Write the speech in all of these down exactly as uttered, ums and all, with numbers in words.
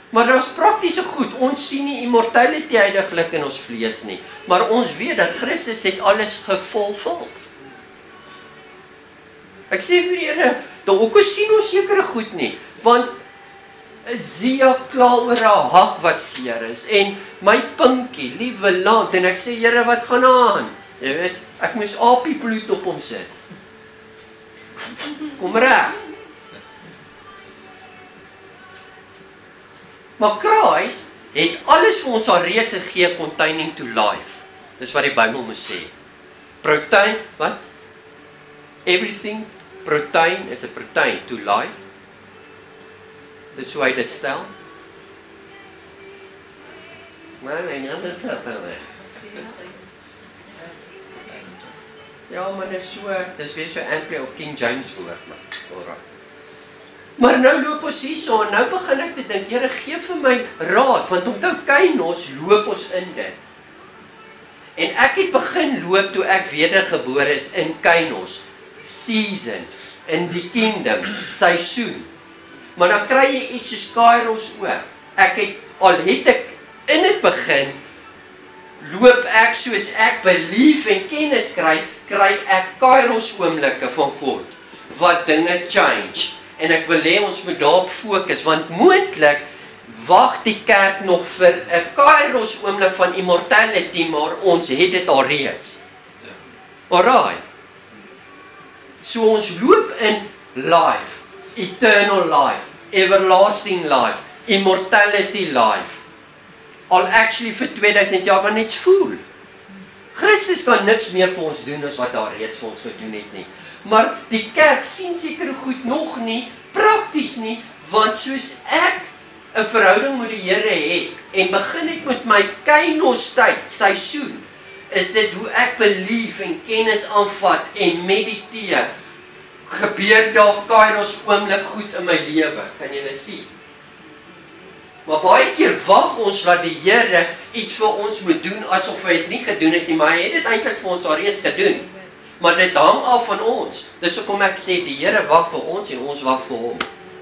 Maar dat is praktiese goed, ons sien nie immortality heiliglik in ons vlees nie, maar ons weet dat Christus het alles gevulvul. Ek sê vir Here, dalk sien ons sekere goed nie, want Zia kla oor haar hak wat seer is, en my pinkie, liewe land, en ek sê, Here, wat gaan aan? Jy weet, ek moes apiebloed op hom sit. Kom reg. Maar Christ het alles vir ons al reeds gegee containing to life. Dis wat die Bybel moet sê. Protein, wat? Everything, protein is a protein to life. Dis hoe hy dit stel. Maar nee, nie dit klap nie. Ja, maar dis so, dis weer so Amplify of King James woord, maar. Alright. Maar nou loop ons hier so, en nou begin ek te dink, Here, gee vir my raad, want onthou Kainos loop ons in dit. En ek het begin loop toe ek wedergebore is in Kainos, season, in die kingdom, seisoen. Maar dan kry jy iets soos Kairos ook. Ek het, al het ek in het begin, loop ek soos ek belief en kennis kry, kry ek Kairos oomblikke van God, wat dinge change. En ek wil hê ons moet daarop fokus, want moontlik wag die kerk nog vir 'n Kairos oomblik van immortality, maar ons het dit al reeds. Alright. So ons loop in life, eternal life, everlasting life, immortality life. Al actually vir tweeduisend jaar wat net voel. Christus kan niks meer vir ons doen as wat daar reeds vir ons gedoen het nie. Maar die kerk sien seker goed nog nie, prakties nie, want soos ek 'n verhouding met die Here het, en begin het met my Kainos tyd, seisoen, is dit hoe ek belief en kennis aanvat en mediteer, gebeur daar Kairos oomblik goed in my lewe, kan julle sien? Maar baie keer wag ons dat die Here iets vir ons moet doen, asof hy het nie gedoen het nie, maar hy het dit eintlik vir ons al reeds gedoen. Maar dit hang af van ons. Dis hoekom ek sê, die Here wag vir ons en ons wag vir hom.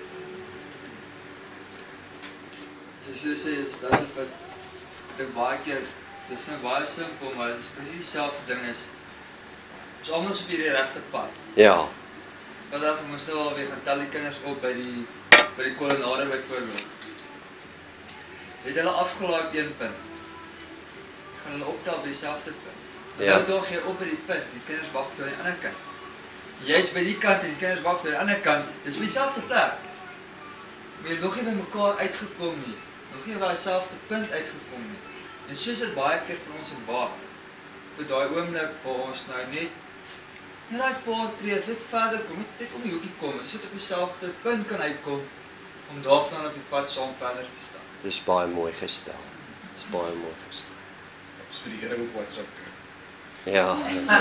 Soos jy sê, dat is wat ek baie keer, dit is nou baie simpel, maar dit is precies dieselfde ding is, ons allemaal is op die regte pad. Ja. Wat dat, we moest nou alweer gaan tel die kinders op by die, by die kolonade byvoorbeeld. Het hulle afgelaat een punt. Gaan hulle optel by dieselfde punt. Ja. Nou daag jy op by die punt, die kinders wag vir die ander kant. Jy is by die kant en die kinders wag vir die ander kant, dis by dieselfde plek. Maar jy nog nie by mekaar uitgekom nie, nog nie by dieselfde punt uitgekom nie. En soos dit baie keer vir ons in baar, vir daai oomblik waar ons nou net, net daai paar tree, net verder kom, net om die hoekie kom, en so op dieselfde punt kan uitkom, om daarvan op die pad saam verder te staan. Dis baie mooi gestel. Dis baie mooi gestel. Dis vir die Here op WhatsApp. Ja.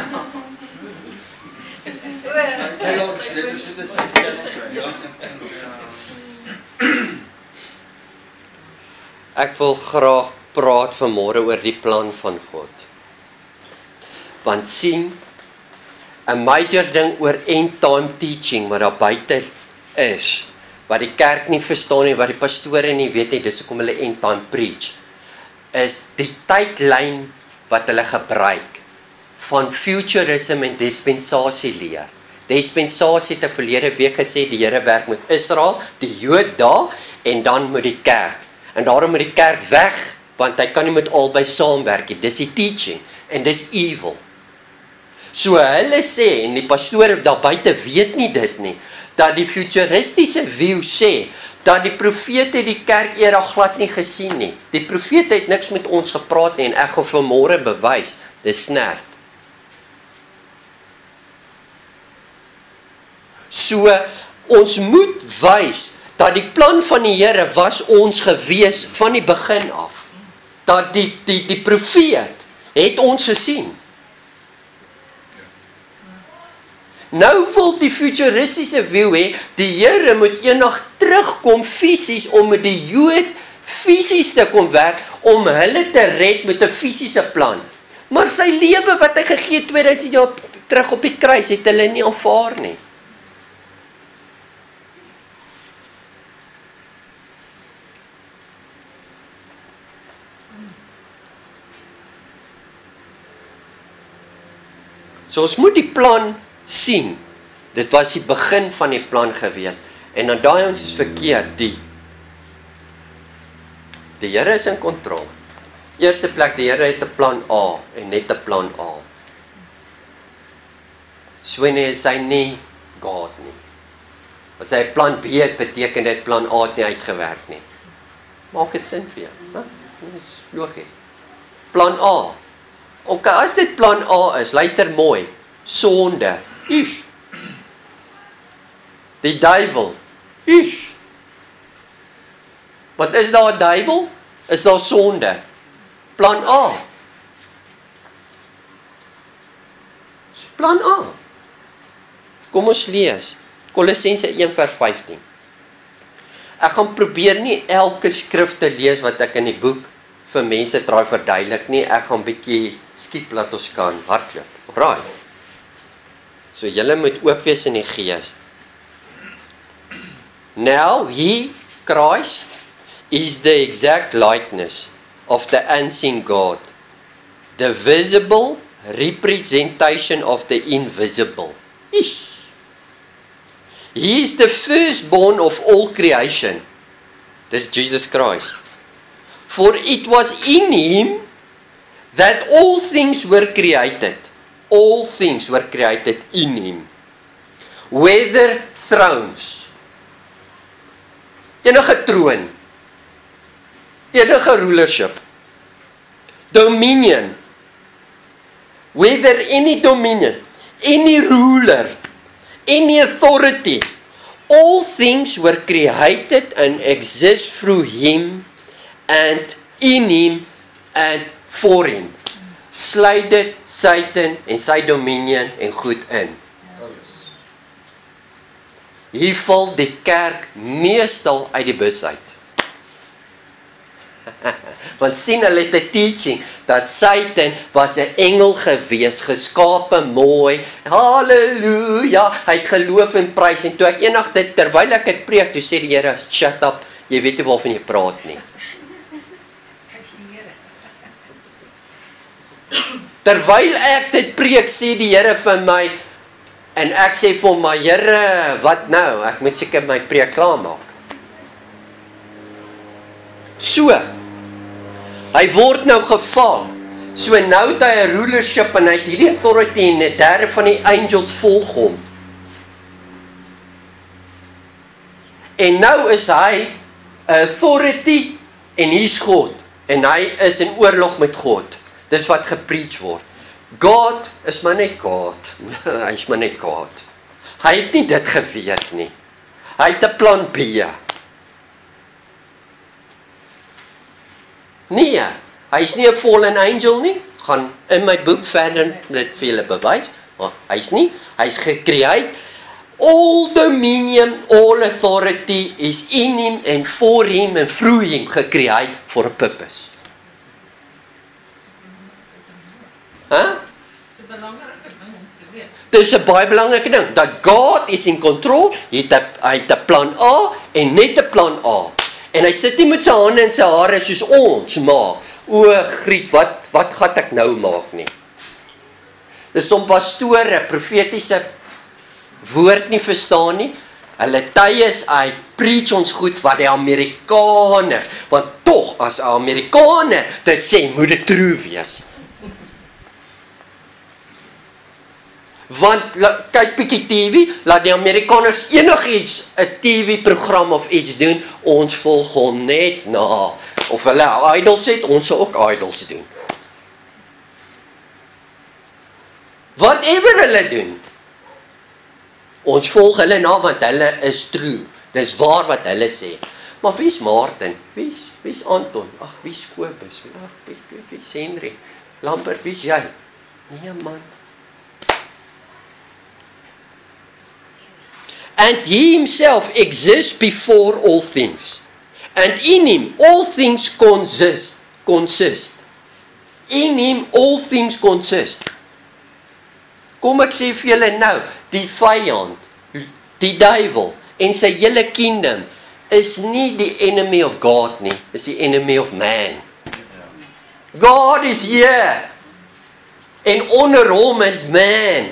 Ek wil graag praat vanmôre oor die plan van God. Want sien, 'n major ding oor end time teaching wat daar buite is, wat die kerk nie verstaan nie, wat die pastore nie weet nie, dis hoekom hulle end time preach, is die tydlyn wat hulle gebruik van futurism en dispensasie leer. Dispensasie het ek verlede week gesê, die Here werk met Israel, die Jood daar, en dan met die kerk. En daarom moet die kerk weg, want hy kan nie met albei saamwerk nie. Dis die teaching, en dis evil. So hulle sê, en die pastore daar buite weet nie dit nie, dat die futuristiese view sê, dat die profete die kerk era glad nie gesien nie. Die profete het niks met ons gepraat nie, en ek gaan vanmôre bewys, dis snert. So, ons moet wys, dat die plan van die Here was ons gewees van die begin af. Dat die, die, die profeet het ons gesien. Nou wil die futuristiese view hê, die Here moet eendag terugkom fisies om met die Jood fisies te kom werk, om hulle te red met 'n fisiese plan. Maar sy lewe wat hy gegee het tweeduisend jaar terug op die kruis, het hulle nie aanvaar nie. So ons moet die plan sien. Dit was die begin van die plan gewees. En dan daai ons is verkeerd. Die, die Here is in kontrol. Eerste plek, die Here het 'n plan A en net 'n plan A. So nie is hy nie God nie. As hy plan B het, beteken dit plan A het nie uitgewerk nie. Maak dit sin vir jou? Hè? Dit is logies. Plan A. Ok, as dit plan A is, luister mooi. Sonde. Ish. Die duiwel. Ish. Wat is daar 'n duiwel? Is daar sonde? Plan A. Plan A. Kom ons lees. Kolossense een vers vyftien. Ek gaan probeer nie elke skrif te lees wat ek in die boek vir mense try verduidelik nie. Ek gaan bietjie skiep laat ons kan hardloop. Alraai. So julle moet oop wees in die gees. Now he, Christ, is the exact likeness of the unseen God, the visible representation of the invisible. Ish. He is the firstborn of all creation. This is Jesus Christ. For it was in him that all things were created. All things were created in him. Whether thrones, enige troon, enige rulership, dominion, whether any dominion, any ruler, any authority, all things were created and exist through him and in him and for him. Sluit dit Satan en sy dominion en goed in. Hier val die kerk meestal uit die bus uit. Want sien hulle het 'n teaching dat Satan was 'n engel gewees, geskape mooi. Halleluja, hy het geloof en prys. En toe ek eendag dit terwyl ek dit preek, toe sê die Here, shut up, jy weet nie waarvan jy praat nie. Terwyl ek dit preek, sê die Here vir my, en ek sê vir hom, maar Here, wat nou? Ek moet seker my preek klaar maak. So, hy word nou geval. So nou het hy 'n rulership en hy het hierdie authority en 'n derde van die angels volg hom. En nou is hy 'n authority en hier's God. En hy is in oorlog met God. Dis wat gepreach word. God is maar net God. Hy is maar net God. Hy het nie dit geweet nie. Hy het 'n plan B. Nee, hy is nie 'n fallen angel nie. Gaan in my boek verder dit vir julle bewys. Maar hy is nie. Hy is gecreate. All dominion, all authority is in him and for him and through him gecreate for a purpose. Hæ? Huh? Dis 'n baie belangrike ding, dat God is in control, hy het 'n hy het 'n plan A en net 'n plan A. En hy sit nie met sy hande en sy hare soos ons maak. O, Griet, wat wat gaan ek nou maak nie? Dis om pastore profetiese woord nie verstaan nie. Hulle tye is hy preach ons goed wat die Amerikaners, want tog as 'n Amerikaner dit sê, moet dit true wees. Want kyk bietjie T V, laat die Amerikaners enigiets 'n T V-program of iets doen, ons volg hom net na. Of hulle idols het, ons sal ook idols doen. Whatever hulle doen, ons volg hulle na, want hulle is true. Dis waar wat hulle sê. Maar wie's Martin? Wie's wie's Anton? Ag, wie's Kobus? Ag, wie wie wie's Henry? Lambert, wie's jy? Nee man. And he himself exists before all things. And in him all things consist. Consist. In him all things consist. Kom ek sê vir julle nou, die vyand, die duiwel en sy hele kingdom is nie die enemy of God nie, is die enemy of man. God is here. En onder hom is man.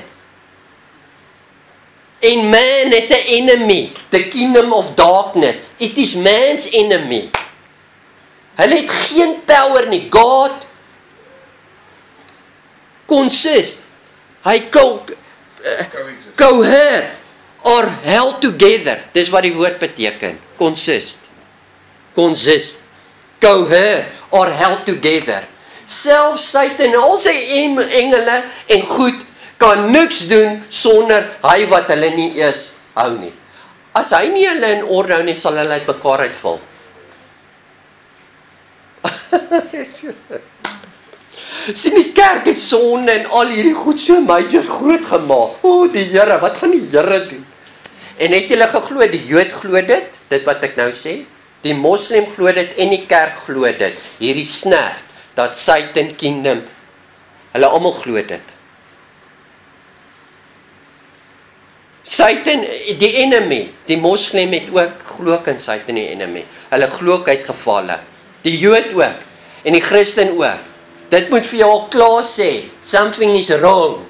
En man het 'n enemy, the kingdom of darkness. It is man's enemy. Hulle het geen power nie. God consist. Hy co uh, cohere or held together. Dis wat die woord beteken. Consist. Consist. Cohere or held together. Selfs Satan en al sy engele en goed kan niks doen sonder hy wat hulle nie eers hou nie. As hy nie hulle in orde hou nie, sal hulle uit mekaar uitval. Sien die kerk het sonde en al hierdie goed so major groot gemaak. O, die Here, wat gaan die Here doen? En het julle geglo, die Jood glo dit, dit wat ek nou sê? Die moslim glo dit en die kerk glo dit. Hierdie snert, dat Satan kingdom, hulle almal glo dit. Satan, die enemy, die moslim het ook glo in Satan die enemy. Hulle glo hy's gevalle. Die Jood ook, en die Christen ook. Dit moet vir jou al klaar sê, something is wrong.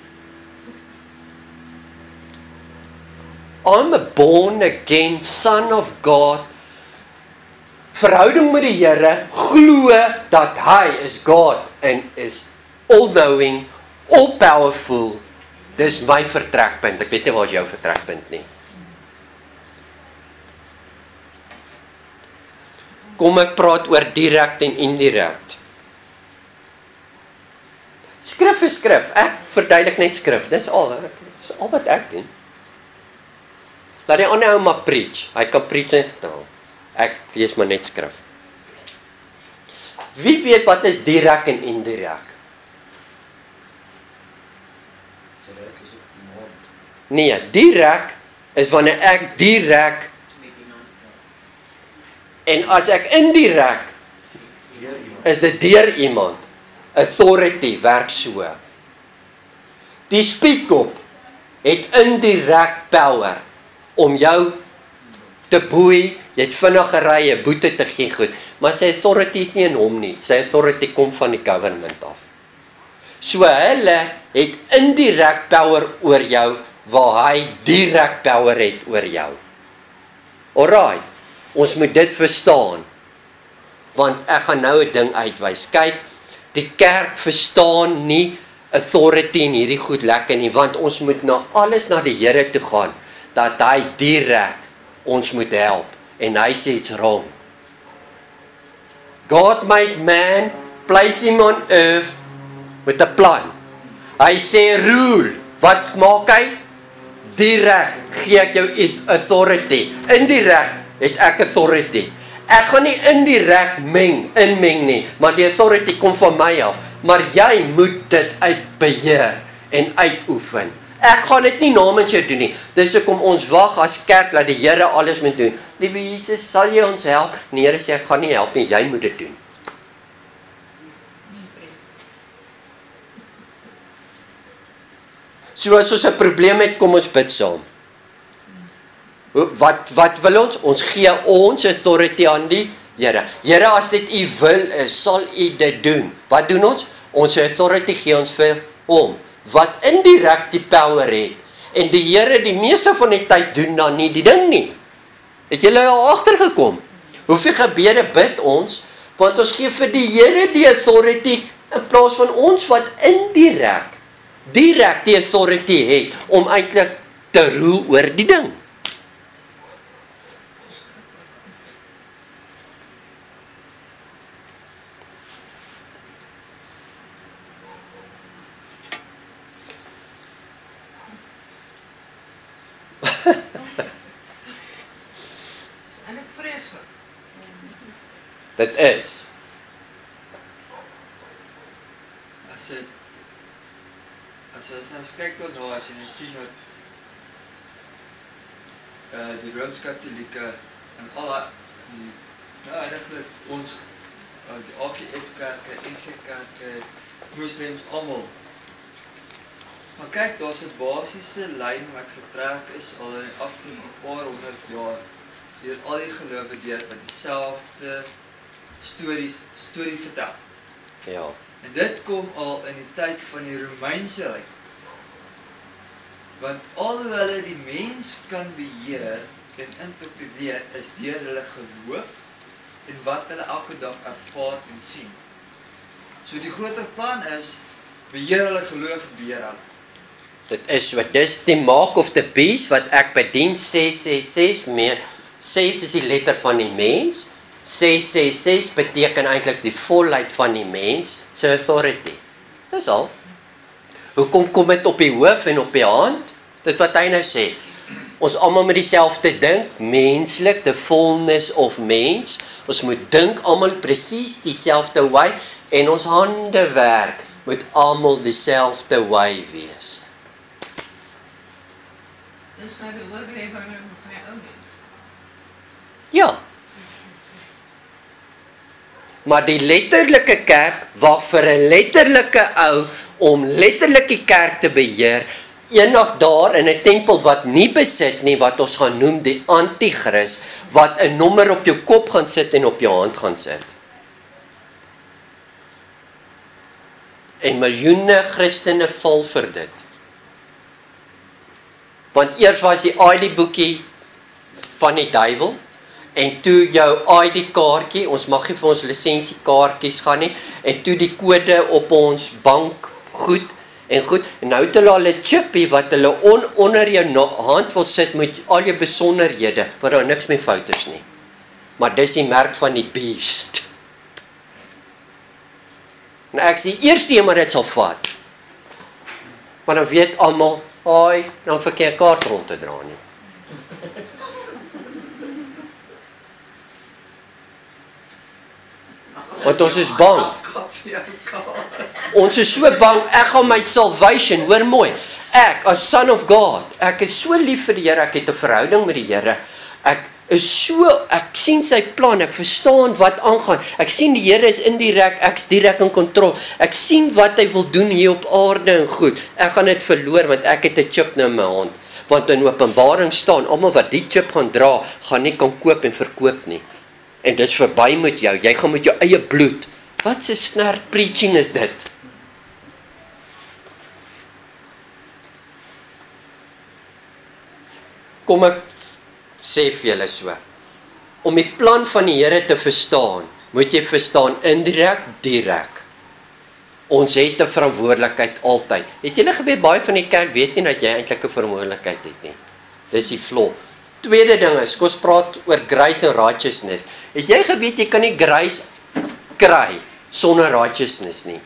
I'm a born again son of God. Verhouding met die Here, glo dat hy is God en is all-knowing, all-powerful. Dis my vertrekpunt. Ek weet nie waar is jou vertrekpunt nie. Kom ek praat oor direct en indirect. Skrif is skrif. Ek verduidelik net skrif. Dis al, dis al wat ek doen. Laat die ander ou maar preach. Hy kan preach net vertaal. Ek lees maar net skrif. Wie weet wat is direct en indirect? Nee, direct is wanneer ek direct en as ek indirect is dit deur iemand. Authority werk so. Die speakkop het indirect power om jou te boei, jy het vinnig gery, 'n boete te gee goed, maar sy authority is nie in hom nie, sy authority kom van die government af. So hulle het indirect power oor jou, waar hy direct power het oor jou. Alright, ons moet dit verstaan, want ek gaan nou 'n ding uitwys. Kyk, die kerk verstaan nie authority en hierdie goed lekker nie, want ons moet na alles na die Here toe gaan, dat hy direct ons moet help, en hy sê it's wrong. God made man, place him on earth, met 'n plan. Hy sê rule, wat maak hy? Direct gee ek jou authority, indirect het ek authority. Ek gaan nie indirect meng, inmeng nie, maar die authority kom van my af, maar jy moet dit uitbeheer en uitoefen. Ek gaan dit nie namens jou doen nie. Dis hoekom ons wag as kerk dat die Here alles moet doen. Liewe Jesus, sal jy ons help? Die Here sê ek gaan nie help nie, jy moet dit doen. So as ons 'n probleem het, kom ons bid saam. Wat wat wil ons? Ons gee ons authority aan die Here. Here, as dit u wil is, sal u dit doen. Wat doen ons? Ons authority gee ons vir hom, wat indirect die power het. En die Here die meeste van die tyd doen dan nie die ding nie. Het julle al agtergekom? Hoeveel gebede bid ons, want ons gee vir die Here die authority, in plaas van ons wat indirect, direct die authority het, om eintlik te rule oor die ding. Dit is. As dit as jy nou kyk tot daar, as jy nou sien wat uh, die Rooms-Katholieke en al die, nou eigenlijk ons uh, die A G S-kerke, N G-kerke, moslems, almal. Maar kyk, daar is 'n basiese lyn wat getrek is al in die afgelope paar honderd jaar deur al die gelowe deur wat dieselfde stories storie vertel. Ja. En dit kom al in die tyd van die Romeinse ryk. Want alhoewel hulle die mens kan beheer en interpreteer, is deur hulle geloof en wat hulle elke dag ervaar en sien. So die groter plan is, beheer hulle geloof en beheer hulle. Dit is so, dis die mark of the beast wat ek bedien, ses ses ses, meer, ses is die letter van die mens, ses ses ses beteken eintlik die volheid van die mens, se authority. Dis al. Hoekom kom dit op die hoof en op die hand? Dit wat hy nou sê. Ons almal met dieselfde dink, menslik, the fullness of mens. Ons moet dink almal presies dieselfde way en ons hande werk moet almal dieselfde way wees. Dis nou die oorlewing van die ou mens. Ja. Maar die letterlike kerk, wat vir 'n letterlike ou om letterlik die kerk te beheer, eendag daar in 'n tempel wat nie besit nie, wat ons gaan noem die anti-kris, wat 'n nommer op jou kop gaan sit en op jou hand gaan sit. En miljoene Christene val vir dit. Want eers was die I D boekie van die duiwel, en toe jou I D kaartjie, ons mag nie vir ons lisensiekaartjies gaan nie, en toe die kode op ons bank goed, en goed, en nou het hulle al 'n chipie wat hulle on, onder jou hand wil sit met al jou besonderhede, waar daar niks meer fout is nie. Maar dis die merk van die beast. En ek sê, eerste een maar dit sal vat. Maar dan weet almal, hoi, dan verkeer kaart rond te dra nie. Want ons is bang. Ons is so bang, ek gaan my salvation, hoor mooi, ek, as son of God, ek is so lief vir die Here, ek het 'n verhouding met die Here, ek is so, ek sien sy plan, ek verstaan wat aangaan, ek sien die Here is indirek, ek is direk in kontrol, ek sien wat hy wil doen hier op aarde en goed, ek gaan dit verloor, want ek het 'n chip nou in my hand, want in Openbaring staan, almal wat die chip gaan dra, gaan nie kan koop en verkoop nie, en dis verby met jou, jy gaan met jou eie bloed, wat 'n snert preaching is dit? Kom ek sê vir julle so, om die plan van die Here te verstaan, moet jy verstaan indirek, direk. Ons het 'n verantwoordelikheid altyd. Het julle geweet, baie van die kerk weet nie dat jy eintlik 'n verantwoordelikheid het nie. Dis die flaw. Tweede ding is, kom ons praat oor grace en righteousness. Het jy geweet, jy kan nie grace kry sonder righteousness nie.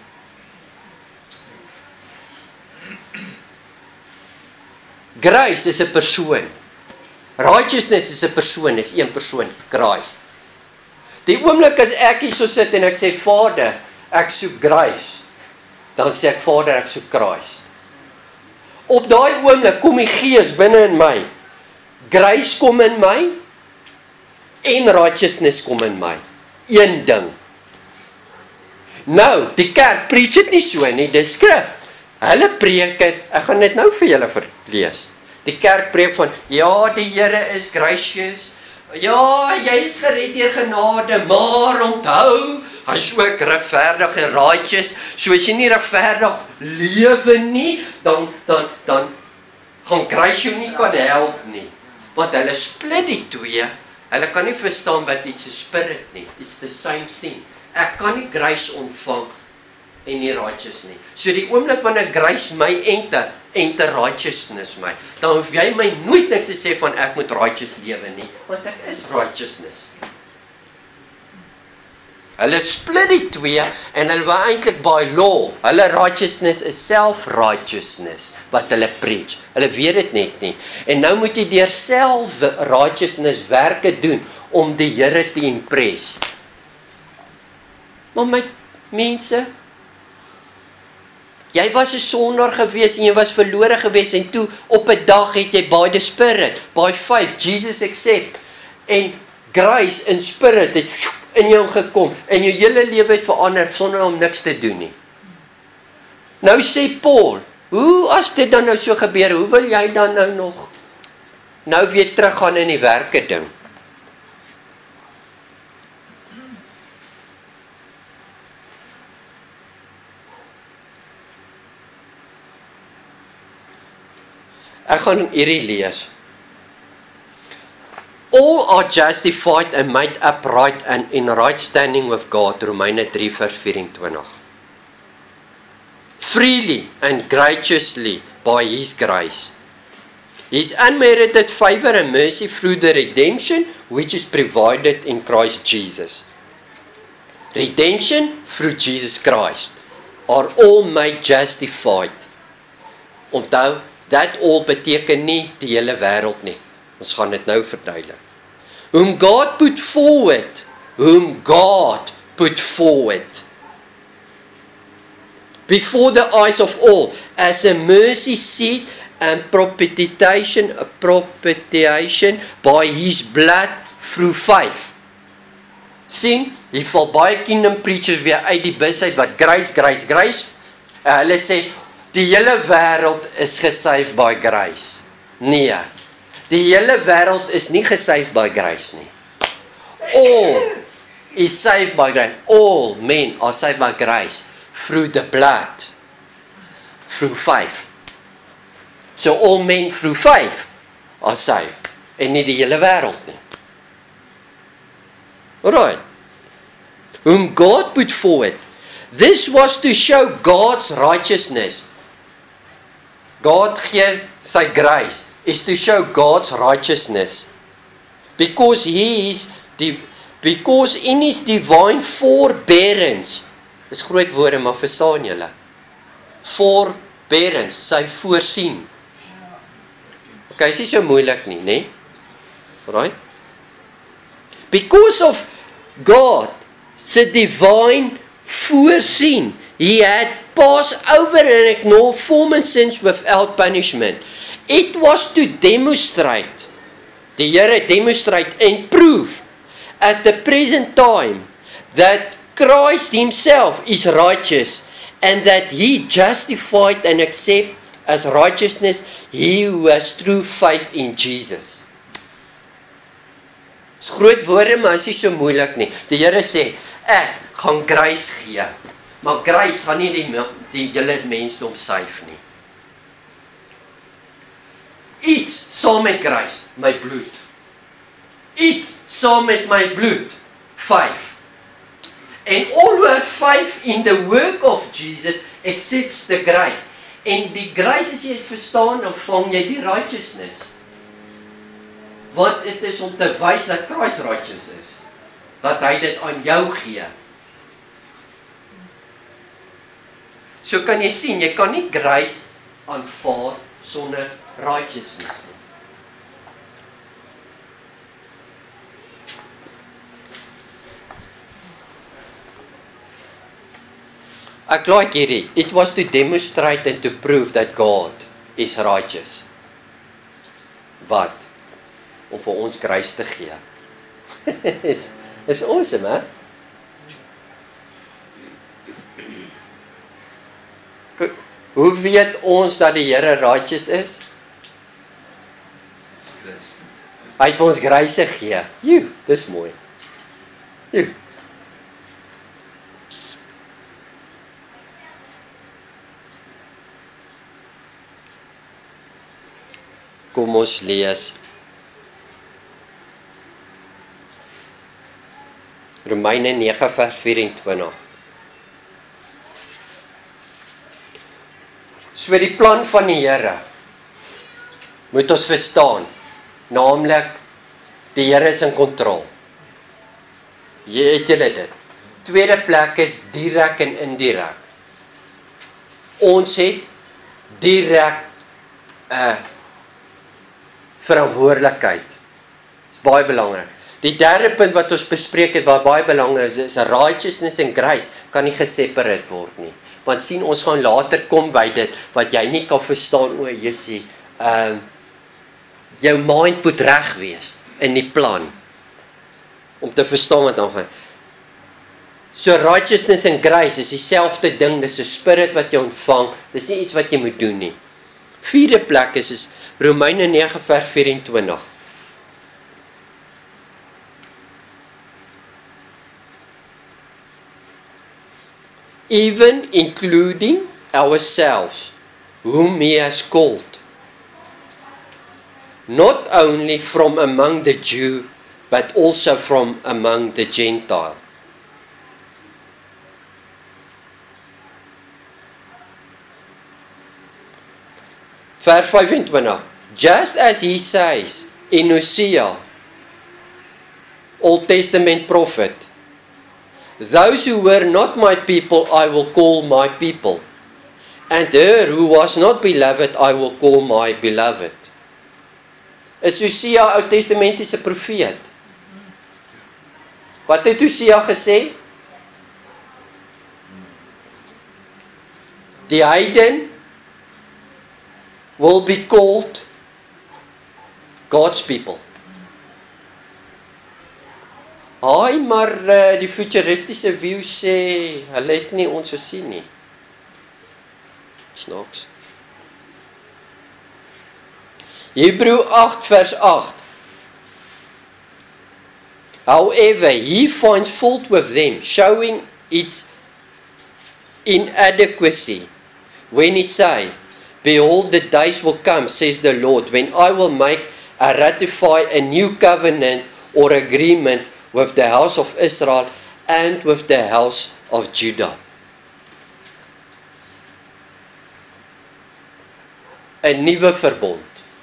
Grace is 'n persoon. Righteousness is 'n persoon, is een persoon, Christ. Die oomblik as ek hier so sit en ek sê, Vader, ek soek grace, dan sê ek, Vader, ek soek Christ. Op daai oomblik kom die Gees binne in my. Grace kom in my, en righteousness kom in my. Een ding. Nou, die kerk preach dit nie so nie, dis skrif. Hulle preek het, ek gaan dit nou vir julle verlees. Die kerk preek van, ja, die Here is gracious, ja, jy is gered deur genade, maar onthou, hy is ook regverdig en righteous, so as jy nie regverdig lewe nie, dan, dan, dan gaan grace jou nie kan help nie. Want hulle split die twee, hulle kan nie verstaan wat iets is spirit nie, it's the same thing. Ek kan nie grace ontvang en nie righteous nie. So die oomblik wanneer grace my enter, enter righteousness my, dan hoef jy my nooit niks te sê van ek moet righteous lewe nie, want ek is righteousness. Hulle split die twee, en hulle wil eintlik by law, hulle righteousness is self-righteousness, wat hulle preach, hulle weet dit net nie, en nou moet jy deur self-righteousness werke doen, om die Here te impress. Maar my mense, jy was 'n sondaar gewees en jy was verlore gewees en toe op 'n dag het jy by the Spirit, by faith, Jesus accept, en grace in Spirit het in jou gekom en jou hele lewe het verander sonder om niks te doen nie. Nou sê Paul, hoe as dit dan nou so gebeur, hoe wil jy dan nou nog nou weer teruggaan in die werke ding? Ek gaan hierdie lees. All are justified and made upright and in right standing with God, Romeine drie vers vyf-en-twintig. Freely and graciously by His grace. His unmerited favor and mercy through the redemption which is provided in Christ Jesus. Redemption through Jesus Christ are all made justified. Onthou, that all beteken nie die hele wêreld nie. Ons gaan dit nou verduidelik. Whom God put forward, whom God put forward, before the eyes of all, as a mercy seat and propitiation, a propitiation by His blood through faith. Sien, hier val baie kingdom preachers weer uit die bus uit, wat grace, grace, grace. Uh, hulle sê, die hele wêreld is gesave by grace. Nee, die hele wêreld is nie gesave by grace nie. All is saved by grace. All men are saved by grace through the blood, through faith. So all men through faith are saved, en nie die hele wêreld nie. Alright. Whom God put forward. This was to show God's righteousness. God gee sy grace, is to show God's righteousness. Because He is, die, because in His divine forbearance, is groot woorde, maar verstaan julle? Forbearance, sy voorsien. Ok, is nie so moeilik nie, nee? Right? Because of God, sy divine voorsien, He had passed over and ignored former sins without punishment. It was to demonstrate, die Here demonstrate and prove at the present time that Christ Himself is righteous and that He justified and accept as righteousness He who has true faith in Jesus. Dis groot woorde, maar is nie so moeilik nie. Die Here sê, ek gaan grace gee, maar grace gaan nie die, die hele mensdom save nie. Iets saam met grace, my bloed. Iets saam met my bloed, faith. And all who have faith in the work of Jesus accepts the grace. En die grace, as jy het verstaan, dan vang jy die righteousness. Want het is om te wys dat Christ righteous is. Dat hy dit aan jou gee. So kan jy sien, jy kan nie grace aanvaar sonder righteousness nie. Ek like hierdie. It was to demonstrate and to prove that God is righteous. Wat? Om vir ons grace te gee. is, is awesome, hè? Hoe weet ons dat die Here righteous is? Hy het vir ons grace gegee. Joe, dis mooi. Joe. Kom ons lees Romeine nege vers vyf-en-twintig. So die plan van die Here moet ons verstaan, naamlik die Here is in kontrol. Jy het julle dit. Tweede plek is direk en indirek. Ons het direk 'n uh, verantwoordelikheid. Dit is baie belangrik. Die derde punt wat ons bespreek het, wat baie belangrik is, is righteousness en grace kan nie gesepareerd word nie. Want sien, ons gaan later kom by dit, wat jy nie kan verstaan, o, Jessie, uh, jou mind moet reg wees in die plan, om te verstaan wat aangaan. So righteousness en grace is dieselfde ding, dis 'n spirit wat jy ontvang, dis nie iets wat jy moet doen nie. Vierde plek is, is Romeine nege vers vyf-en-twintig. Even including ourselves, whom He has called. not only from among the Jew, but also from among the Gentile. Vers vyf-en-twintig. Just as he says in Hosea, Old Testament prophet, those who were not my people, I will call my people. And her who was not beloved, I will call my beloved. Is Hosea Oud Testamentiese profeet? Wat het Hosea gesê? Die heiden will be called God's people. Haai, maar uh, die futuristiese view sê, hulle het nie ons gesien nie. Snaaks. Hebrew eight vers eight. However, he finds fault with them, showing its inadequacy, when he say, behold, the days will come, says the Lord, when I will make a ratify a new covenant or agreement with the house of Israel and with the house of Judah. 'n nuwe verbond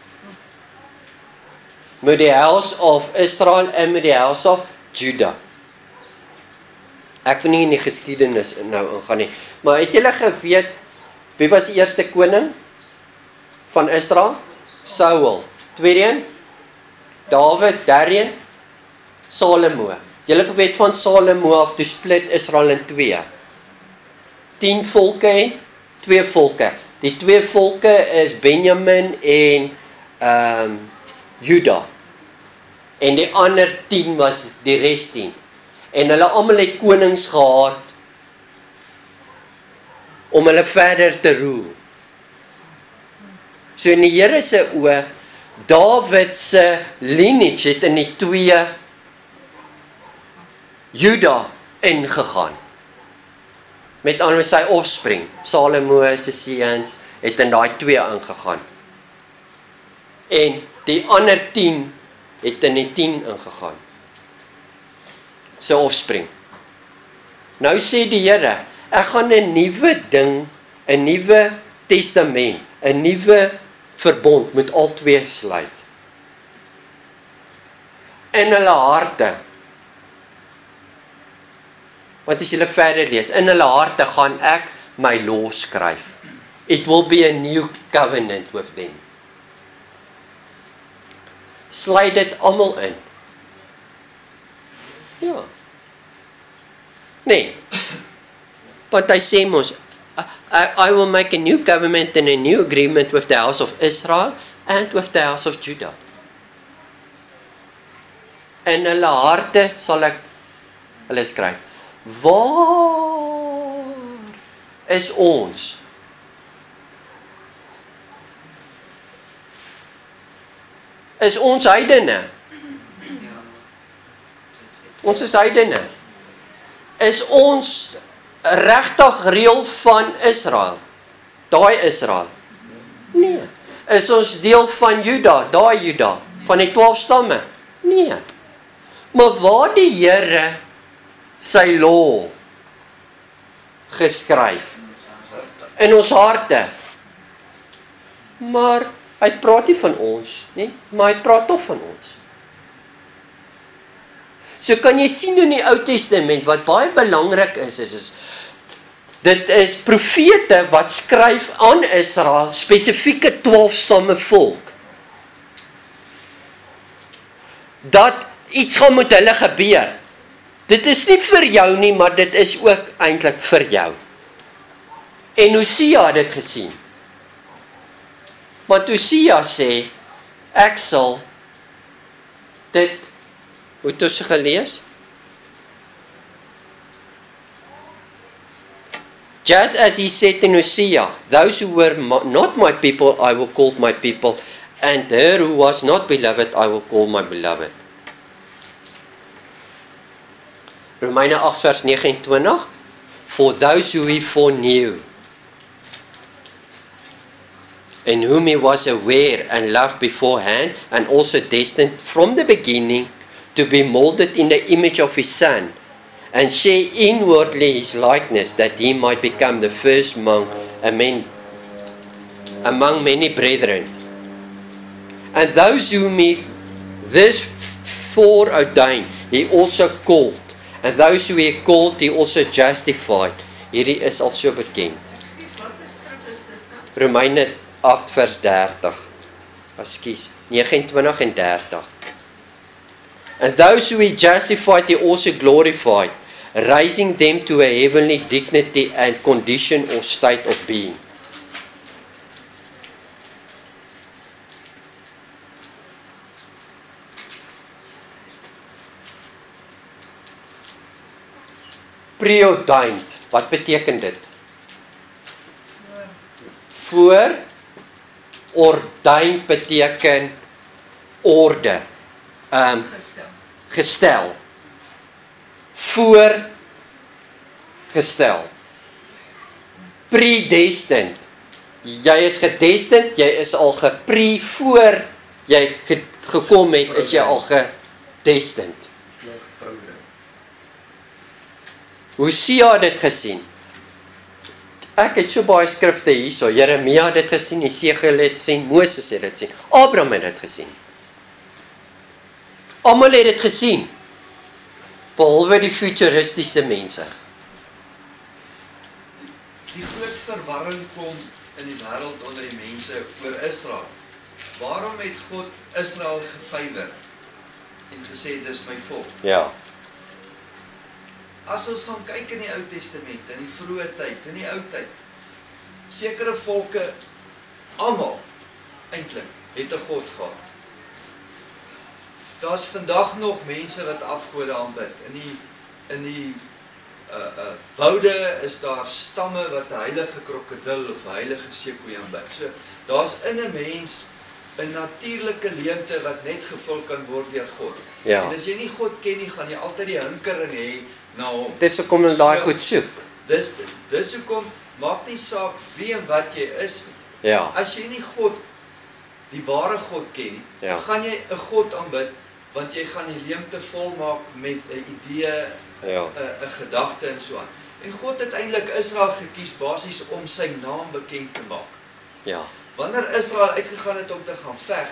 met die house of Israel en met die house of Judah. Ek wil nie in die geskiedenis nou ingaan nie, maar het julle geweet wie was die eerste koning van Israel? Saul. Tweede een Dawid, derde een Salomo. Julle geweet van Salomo af toe split Israel in twee. Tien volke en twee volke. Die twee volke is Benjamin en um, Juda. En die ander tien was die res tien. En hulle almal het konings gehad om hulle verder te roer. So in die Here se oë, Dawid se lineage het in die twee Juda ingegaan. Met ander sy offspring, Salomo se seuns het in daai twee ingegaan. En die ander tien het in die tien ingegaan. Sy offspring. Nou sê die Here, ek gaan 'n nuwe ding, 'n nuwe testament, 'n nuwe verbond met al twee sluit. In hulle harte. Want as julle verder lees, in hulle harte gaan ek my law skryf. It will be a new covenant with them. Sluit dit almal in. Ja. Nee. Want hy sê mos, I, I will make a new covenant and a new agreement with the house of Israel and with the house of Judah. In hulle harte sal ek hulle skryf. Waar is ons? Is ons heidene? Ons is heidene. Is ons regtig reël van Israel? Daai Israel? Nee. Is ons deel van Juda, daai Juda, van die twaalf stamme? Nee. Maar waar die Here sy law geskryf in ons harte. Maar hy praat nie van ons, nie, maar hy praat toch van ons. So kan jy sien in die Ou Testament wat baie belangrik is, is, is dit is profete wat skryf aan Israel, spesifieke twaalf stamme volk. Dat iets gaan met hulle gebeur. Dit is nie vir jou nie, maar dit is ook eintlik vir jou. En Hosea het dit gesien. Want Hosea sê, ek sal dit, hoe het ons gelees? Just as he said in Hosea, those who were not my people, I will call my people, and her who was not beloved, I will call my beloved. Romeine eight vers twenty-nine, for those who he foreknew, in whom he was aware and loved beforehand, and also destined from the beginning to be molded in the image of his Son, and share inwardly his likeness, that he might become the first among, among, among many brethren. And those whom he this foreordained, he also called. And those who he called, he also justified. Hierdie is al so bekend. Ekskuus, wat is skrif is dit nou? Romeine agt vers dertig. Ekskuus, negenentwintig en dertig. And those who he justified, he also glorified, raising them to a heavenly dignity and condition or state of being. Preordained, wat beteken dit? Voor, ordain beteken orde, um, Gestel. gestel, voor, gestel, predestined, jy is gedestined, jy is al gepre, voor jy ge, gekom het, is jy al gedestined. Hosea het dit gesien. Ek het so baie skrifte hierso. Jeremia het dit gesien, Esegiel het gesien, Moses het dit gesien, Abraham het dit gesien. Almal het dit gesien, behalwe die futuristiese mense. Die groot verwarring kom in die wêreld onder die mense oor Israel. Waarom het God Israel gefavor en gesê dis my volk? Ja. As ons gaan kyk in die Ou Testament, in die vroeë tyd, in die ou tyd, sekere volke, almal eintlik het 'n God gehad. Daar's vandag nog mense wat afgode aanbid. In die in die uh uh woude is daar stamme wat 'n heilige krokodil of 'n heilige sekoe aanbid. So daar's in 'n mens 'n natuurlike leemte wat net gevul kan word deur God. Ja. En as jy nie God ken nie, gaan jy altyd die hinkering hê na hom. Dis hoekom ons daai goed soek. Dis dis hoekom maak nie saak wie en wat jy is nie. Ja. As jy nie God, die ware God ken nie, Ja. gaan jy 'n God aanbid, want jy gaan die leemte volmaak met 'n idee, 'n Ja. 'n gedagte en so aan. En God het eintlik Israel gekies basies om sy naam bekend te maak. Ja. Wanneer Israel uitgegaan het om te gaan veg,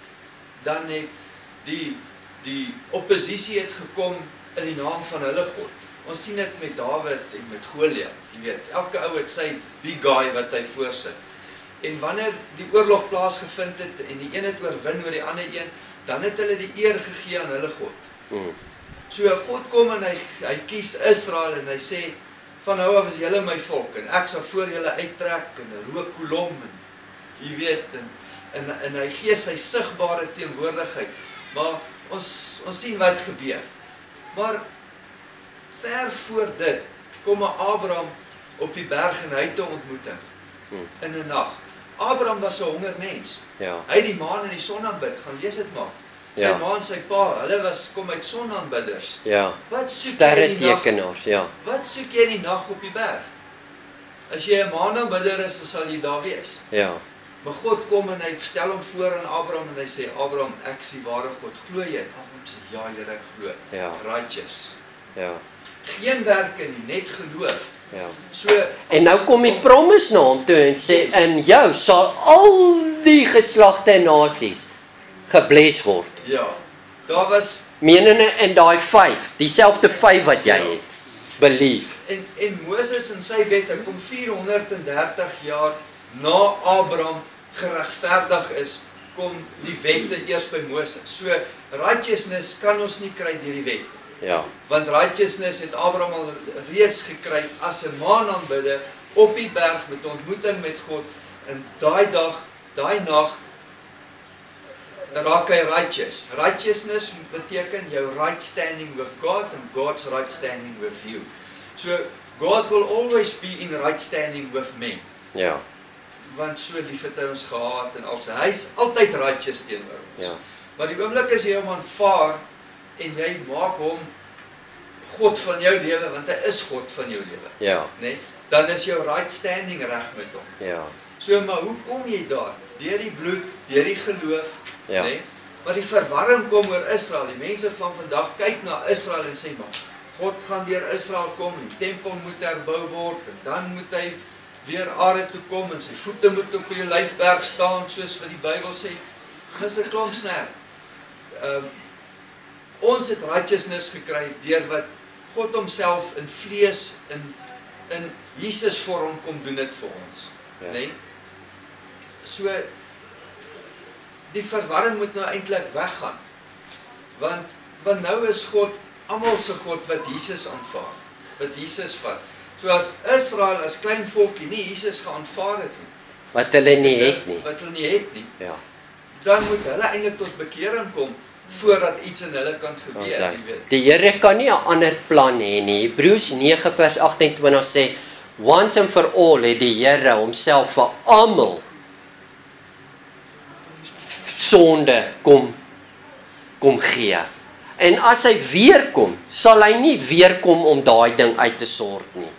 dan het die die oppositie het gekom in die naam van hulle God. Ons sien dit met Dawid en met Goliat, jy weet, elke ou het sy big guy wat hy voorsit. En wanneer die oorlog plaasgevind het en die een het oorwin oor die ander een, dan het hulle die eer gegee aan hulle God. Hmm. So God kom en hy hy kies Israel en hy sê van nou af is julle my volk en ek sal voor julle uittrek in 'n rooi kolom en jy weet en en en hy gee sy sigbare teenwoordigheid. Maar ons ons sien wat gebeur. Maar ver voor dit kom 'n Abraham op die berg en hy het 'n ontmoeting Hmm. in 'n nag. Abraham was 'n hongermens. Ja. Hy het die maan en die son aanbid. Gaan lees dit maar. Sy Ja. ma en sy pa, hulle was kom uit sonaanbidders. Ja. Wat soek jy Sterre in die nag? tekenaars, ja. Wat soek jy in die nag op die berg? As jy 'n maanaanbidder is, dan sal jy daar wees. Ja. Maar God kom en hy stel hom voor aan Abraham en hy sê, Abraham, ek is die ware God. Glo jy? Abraham sê, ja, Here, ek glo. Ja. Righteous. Ja. Geen werke nie, net geloof. Ja. So, En nou kom die promise na hom toe en sê, Yes. in jou sal al die geslagte en nasies gebless word. ja, daar was, Menende in daai vyf, dieselfde vyf wat jy Ja. het. Belief. en, en Moses en sy wet, hy kom vierhonderddertig jaar na Abraham geregverdig is, kom die wette eers by Moses. So, righteousness kan ons nie kry deur die wet. Ja. Want righteousness het Abraham al reeds gekry as 'n maanaanbidder op die berg met ontmoeting met God. En daai dag, daai nag raak hy righteous. Righteousness beteken jou right standing with God and God's right standing with you. So God will always be in right standing with men. Ja. Want so lief het hy ons gehad en also hy's altyd righteous teenoor ons. Ja. Maar die oomblik as jy hom aanvaar en jy maak hom God van jou lewe, want hy is God van jou lewe, Ja. né? Dan is jou right standing reg met hom. Ja. So, maar hoe kom jy daar? Deur die bloed, deur die geloof, Ja. nee? Maar die verwarring kom oor Israel. Die mense van vandag kyk na Israel en sê, maar God gaan deur Israel kom, die tempel moet herbou word, en dan moet hy weer aarde toe kom, en sy voete moet op die olyfberg staan, soos wat die Bybel sê. Dis 'n klomp sner. Um, ons het righteousness gekry, deur wat God homself in vlees, in, in Jesus vorm kom doen dit vir ons. Ja. Nee? So, die verwarring moet nou eintlik weggaan. Want, want nou is God, almal se God wat Jesus aanvaar, wat Jesus vat. So as Israel as klein volkie nie Jesus geaanvaar het nie, Wat hulle nie het nie. wat hulle nie het nie, Ja. dan moet hulle eintlik tot bekering kom voordat iets in hulle kan Kan gebeur, sê. jy weet. Die Here kan nie 'n ander plan hê nie. Hebreërs nege vers agt en twintig sê, once and for all het die Here homself vir almal sonde kom kom gee. En as hy weer kom, sal hy nie weer kom om daai ding uit te sort nie.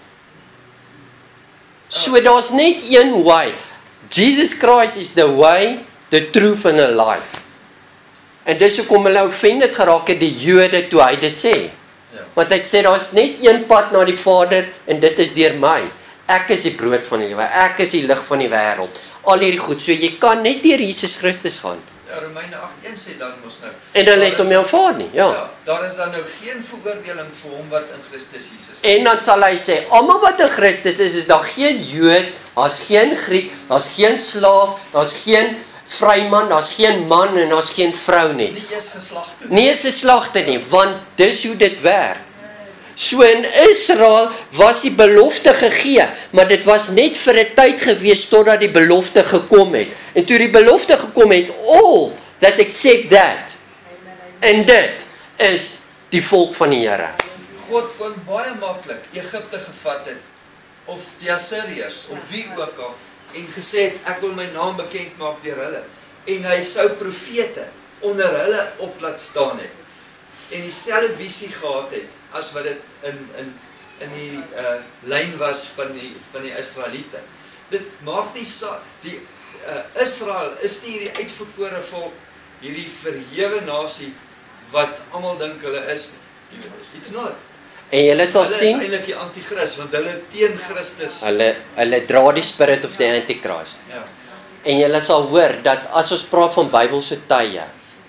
So daar's net een way. Jesus Christ is the way, the truth and the life. En dis hoekom hulle offended geraak het die Jode toe hy dit sê. Ja. Want hy sê daar's net een pad na die Vader en dit is deur my. Ek is die brood van die lewe. Ek is die lig van die wêreld. Al hierdie goed. So jy kan net deur Jesus Christus gaan. Ja, Romeine agt een sê dan mos nou. En hulle het daar hom is- nie aanvaar nie. Ja. Ja, daar is dan nou geen veroordeling vir hom wat in Christus Jesus is. En dan sal hy sê, almal wat in Christus is, is daar geen Jood, daar's geen Griek, daar's geen slaaf, daar's geen vryman, daar's geen man en daar's geen vrou nie. Nie eers geslagte. Nie eens 'n slagte nie, want dis hoe dit werk. So in Israel was die belofte gegee, maar dit was net vir 'n tyd gewees totdat die belofte gekom het. En toe die belofte gekom het, all that accept that, en dit is die volk van die Here. God kon baie maklik Egipte gevat het, of die Assiriërs, of wie ook al, en gesê het, ek wil my naam bekend maak deur hulle. En hy sou profete onder hulle op laat staan het. En dieselfde visie gehad het, as wat dit in, in, in die uh, lyn was van die, van die Israeliete. Dit maak nie saak, die uh, Israel is nie hierdie uitverkore volk, hierdie verhewe nasie, wat almal dink hulle is nie. It's not. En julle sal Hulle is sien, eintlik die anti-Christ, want hulle teen Christus. hulle hulle dra die spirit of the antichrist. Ja. En julle sal hoor dat as ons praat van Bybelse tye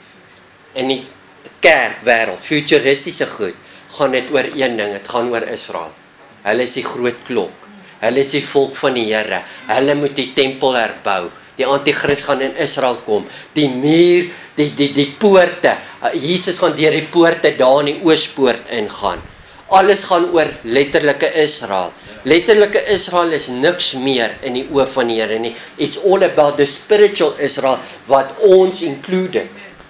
in die kerkwêreld, futuristiese goed, gaan dit oor een ding, dit gaan oor Israel. Hulle is die groot klok. Hulle is die volk van die Here. Hulle moet die tempel herbou. Die anti-kris gaan in Israel kom. Die muur, die die die poorte. Jesus gaan deur die poorte daar in die oospoort ingaan. Alles gaan oor letterlike Israel. Letterlike Israel is niks meer in die oë van die Here nie. It's all about the spiritual Israel wat ons included.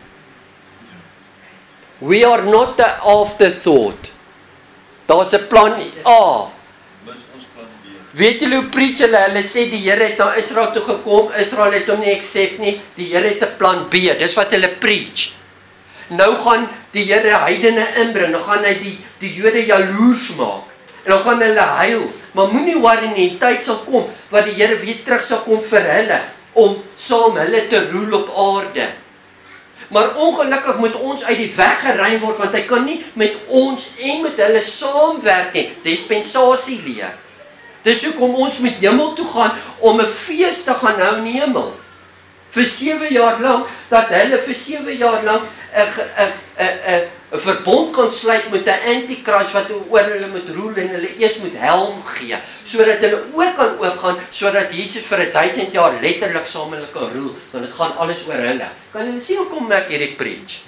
We are not the afterthought. Daar's 'n plan A. Ons plan B. Weet julle hoe preach hulle? Hulle sê die Here het na Israel toe gekom, Israel het hom nie accept nie, die Here het 'n plan B. Dis wat hulle preach. Nou gaan die Here heidene inbring, nou gaan hy die die Jode jaloers maak. En dan gaan hulle huil. Maar moenie worry nie, die tyd sal kom wat die Here weer terug sal kom vir hulle om saam hulle te roel op aarde. Maar ongelukkig moet ons uit die weg geruim word, want hy kan nie met ons en met hulle saamwerk nie. Dispensasie leer. Dis hoekom ons met hemel toe gaan om 'n fees te gaan hou in die hemel. Vir sewe jaar lank, dat hulle vir sewe jaar lank 'n 'n 'n 'n verbond kan sluit met 'n anti-kris wat oor hulle moet roel en hulle eers moet helm gee, sodat hulle ook kan oopgaan, sodat Jesus vir 'n duisend jaar letterlik saam met hulle kan roel, want dit gaan alles oor hulle. Kan julle sien hoe kom ek hierdie preach?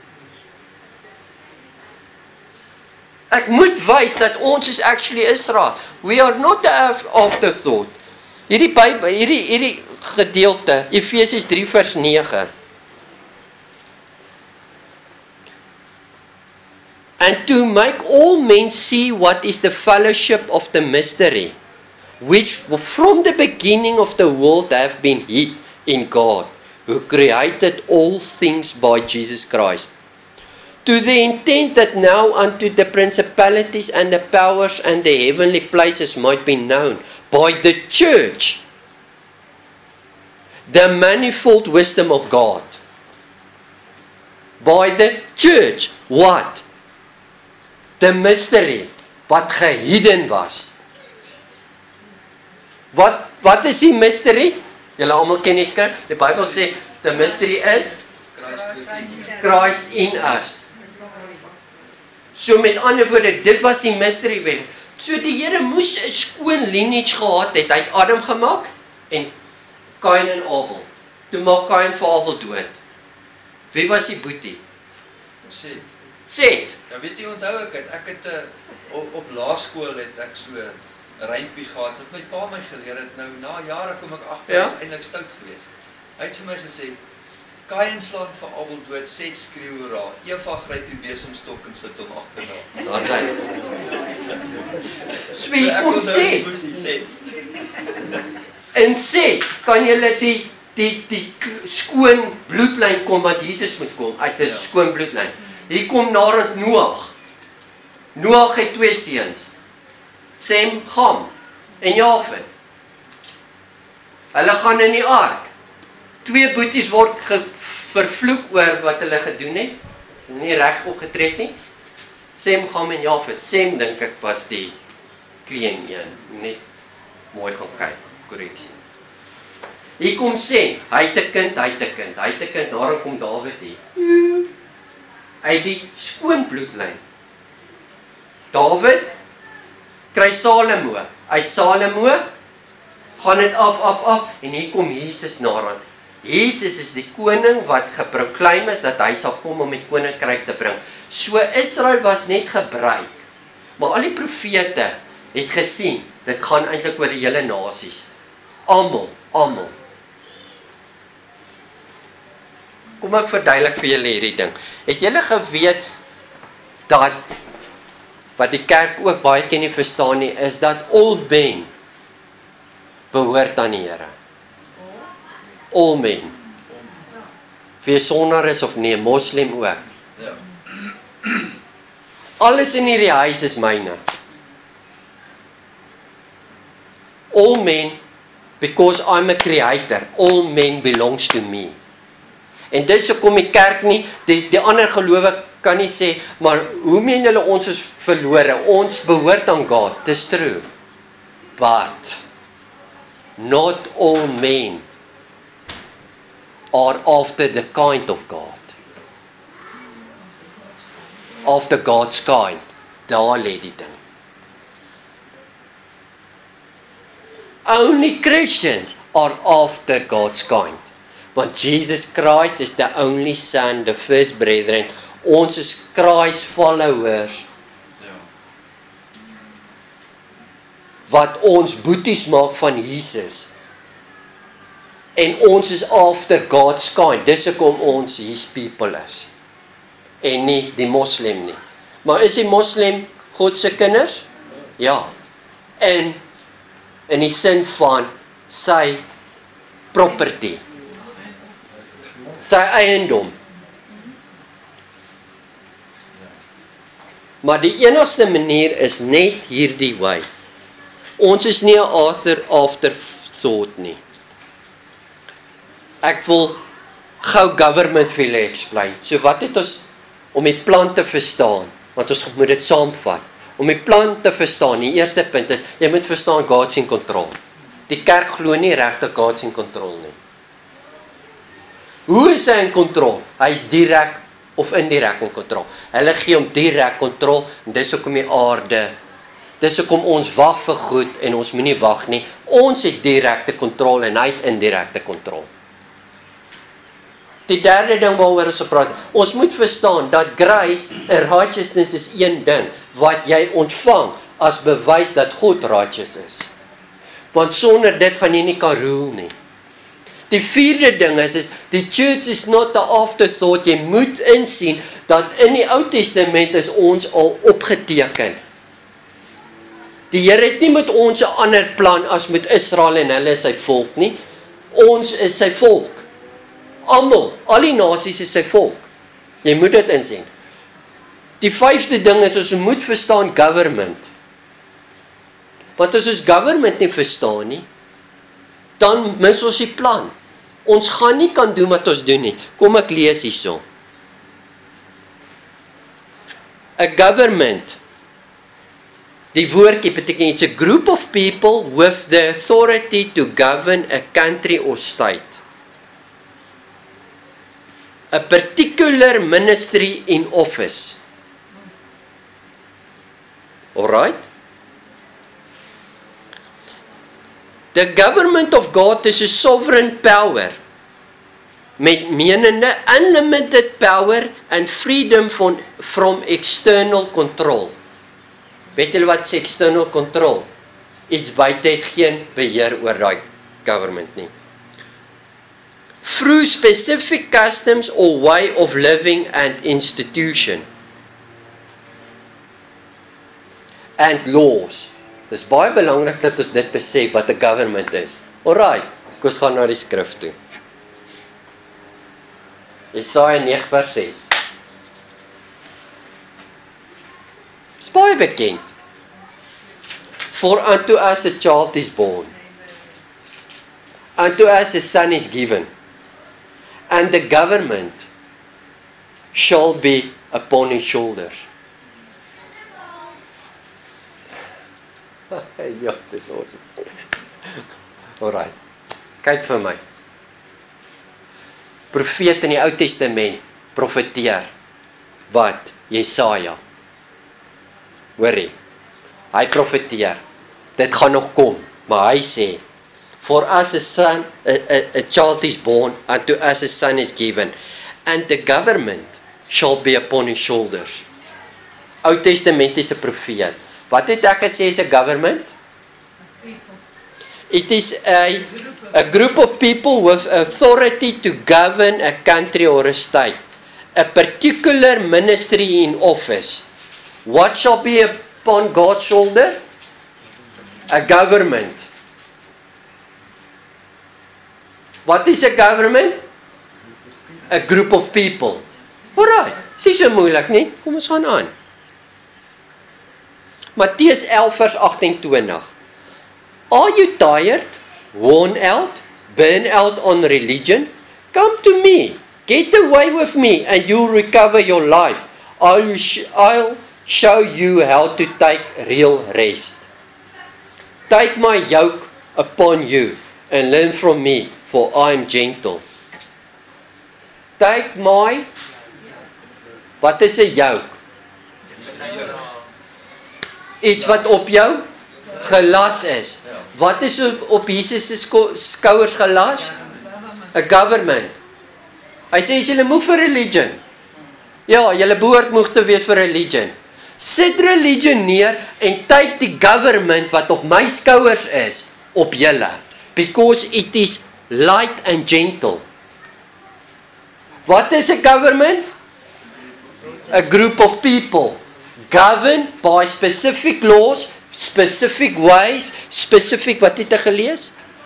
Ek moet wys dat ons is actually Israel. We are not the afterthought. Hierdie Bybel, hierdie hierdie gedeelte, Efesiërs drie vers nege. And to make all men see what is the fellowship of the mystery, which from the beginning of the world have been hid in God, who created all things by Jesus Christ. To the intent that now unto the principalities and the powers and the heavenly places might be known by the church, the manifold wisdom of God. By the church, what? The mystery, wat gehidden was. Wat, wat is die mystery? Julle almal ken die skrif. Die Bybel sê, the mystery is Christ in us. So met ander woorde, dit was die mystery weg. So die Here moes 'n skoon lineage gehad het. Hy het Adam gemaak en Kain en Abel. Toe maak Kain vir Abel dood. Wie was die boetie? Sê. Sê. Ja, weet jy, onthou ek het, ek het uh, op, op laerskool het ek so 'n rympie gehad, wat my pa my geleer het, nou na jare kom ek agter, ja? Is eintlik stout geweest. Hy het vir my gesê, Kain slaan vir Abel dood, Set skreeu hoera, Eva gryp die besemstok en sit hom agterna. Daar's hy. So jy kon sê, en sê, kan julle die, die, die skoon bloedlyn kom, wat Jesus moet kom, uit die ja. skoon bloedlyn. Hier kom nadat Noag. Noag het twee seuns, Sem, Ham en Jafet. Hulle gaan in die ark. Twee boeties word vervloek oor wat hulle gedoen het. Nie reg opgetrek nie. Sem, Ham en Jafet. Sem dink ek was die klein een. Net mooi gaan kyk. Korreksie. Hier kom Sem. Hy het 'n kind, hy het 'n kind, hy het 'n kind. Daarom kom Dawid hier. Uit die skoon bloedlyn. Dawid kry Salomo. Uit Salomo gaan dit af, af, af, en hier kom Jesus naderhand. Jesus is die koning wat geproklaim is, dat hy sal kom om die koninkryk te bring. So Israel was net gebruik, maar al die profete het gesien, dit gaan eintlik oor die hele nasies. Almal, almal. Kom ek verduidelik vir julle hierdie ding. Het julle geweet, dat, wat die kerk ook baie ken nie verstaan nie, is dat all men behoort aan die Here. All men. Of jy sondaar is of nie, moslim ook. Ja. Alles in hierdie huis is myne. All men, because I'm a creator, all men belongs to me. En dis hoekom die kerk nie, die, die ander gelowe kan nie sê, maar hoe meen julle ons is verlore? Ons behoort aan God, dis true. But, not all men are after the kind of God. After God's kind. Daar lê die ding. Only Christians are after God's kind. Want Jesus Christ is the only son, the first brethren. Ons is Christ followers. Ja. Wat ons boeties maak van Jesus. En ons is after God's kind. Dis hoekom ons his people is. En nie die moslim nie. Maar is die moslim God se kinders? Ja. En in die sin van sy property. Sy eiendom. Maar die enigste manier is net hierdie way. Ons is nie 'n author afterthought nie. Ek wil gou government vir julle explain. So wat het ons om die plan te verstaan? Want ons moet dit saamvat. Om die plan te verstaan, die eerste punt is, jy moet verstaan God's in control. Die kerk glo nie regtig God's in control nie. Hoe is hy in kontrol? Hy is direk of indirek in kontrol. Hulle gee hom direk kontrol, en dis hoekom die aarde, dis hoekom ons wag vir goed, en ons moenie wag nie. Ons het direkte kontrol, en hy het indirekte kontrol. Die derde ding waaroor ons praat, ons moet verstaan, dat grace en righteousness is een ding, wat jy ontvang, as bewys dat God righteous is. Want sonder dit gaan jy nie kan rule nie. Die vierde ding is, is, die church is not an afterthought, jy moet insien, dat in die Ou Testament is ons al opgeteken. Die Here het nie met ons 'n ander plan, as met Israel en hulle is sy volk nie. Ons is sy volk. Almal, al die nasies is sy volk. Jy moet dit insien. Die vyfde ding is, ons moet verstaan government. Want as ons government nie verstaan nie, dan mis ons die plan. Ons gaan nie kan doen wat ons doen nie. Kom ek lees hierso. A government. Die woordjie beteken it's a group of people with the authority to govern a country or state. A particular ministry in office. Alright? The government of God is a sovereign power, met menende unlimited power and freedom from, from external control. Weet julle wat sê external control? Iets buite het geen beheer oor daai government nie. Through specific customs or way of living and institution. And laws. Dis baie belangrik dat ons dit besef wat 'n government is. Alright, kom ons gaan na die skrif toe. Jesaja nege vers ses. Dis baie bekend. For unto us a child is born. Unto us a son is given. And the government shall be upon his shoulders. Ja, dis awesome. Alright. Kyk vir my. Profeet in die Ou Testament profeteer. Wat? Jesaja. Hoorie. Hy profeteer. Dit gaan nog kom, maar hy sê, for us a son, a, a, a child is born, unto us a son is given, and the government shall be upon his shoulders. Ou Testamentiese profeet. Wat het ek gesê is 'n government? It is a, a group of people with authority to govern a country or a state. A particular ministry in office. What shall be upon God's shoulder? A government. What is a government? A group of people. Alright, dis nie so moeilik nie. Kom ons gaan aan. Matteus elf vers agt-en-twintig. Are you tired, worn out, burn out on religion? Come to me, get away with me, and you'll recover your life. I'll, sh I'll show you how to take real rest. Take my yoke upon you, and learn from me, for I am gentle. Take my, wat is 'n yoke? Iets wat op jou gelas is. Wat is op, op Jesus se skouers gelas? A government. Hy sê as julle moeg vir religion. Ja, julle behoort moeg te wees vir religion. Sit religion neer en take die government wat op my skouers is op julle. Because it is light and gentle. Wat is a government? A group of people. Governed by specific laws, specific ways, specific, wat het jy gelees?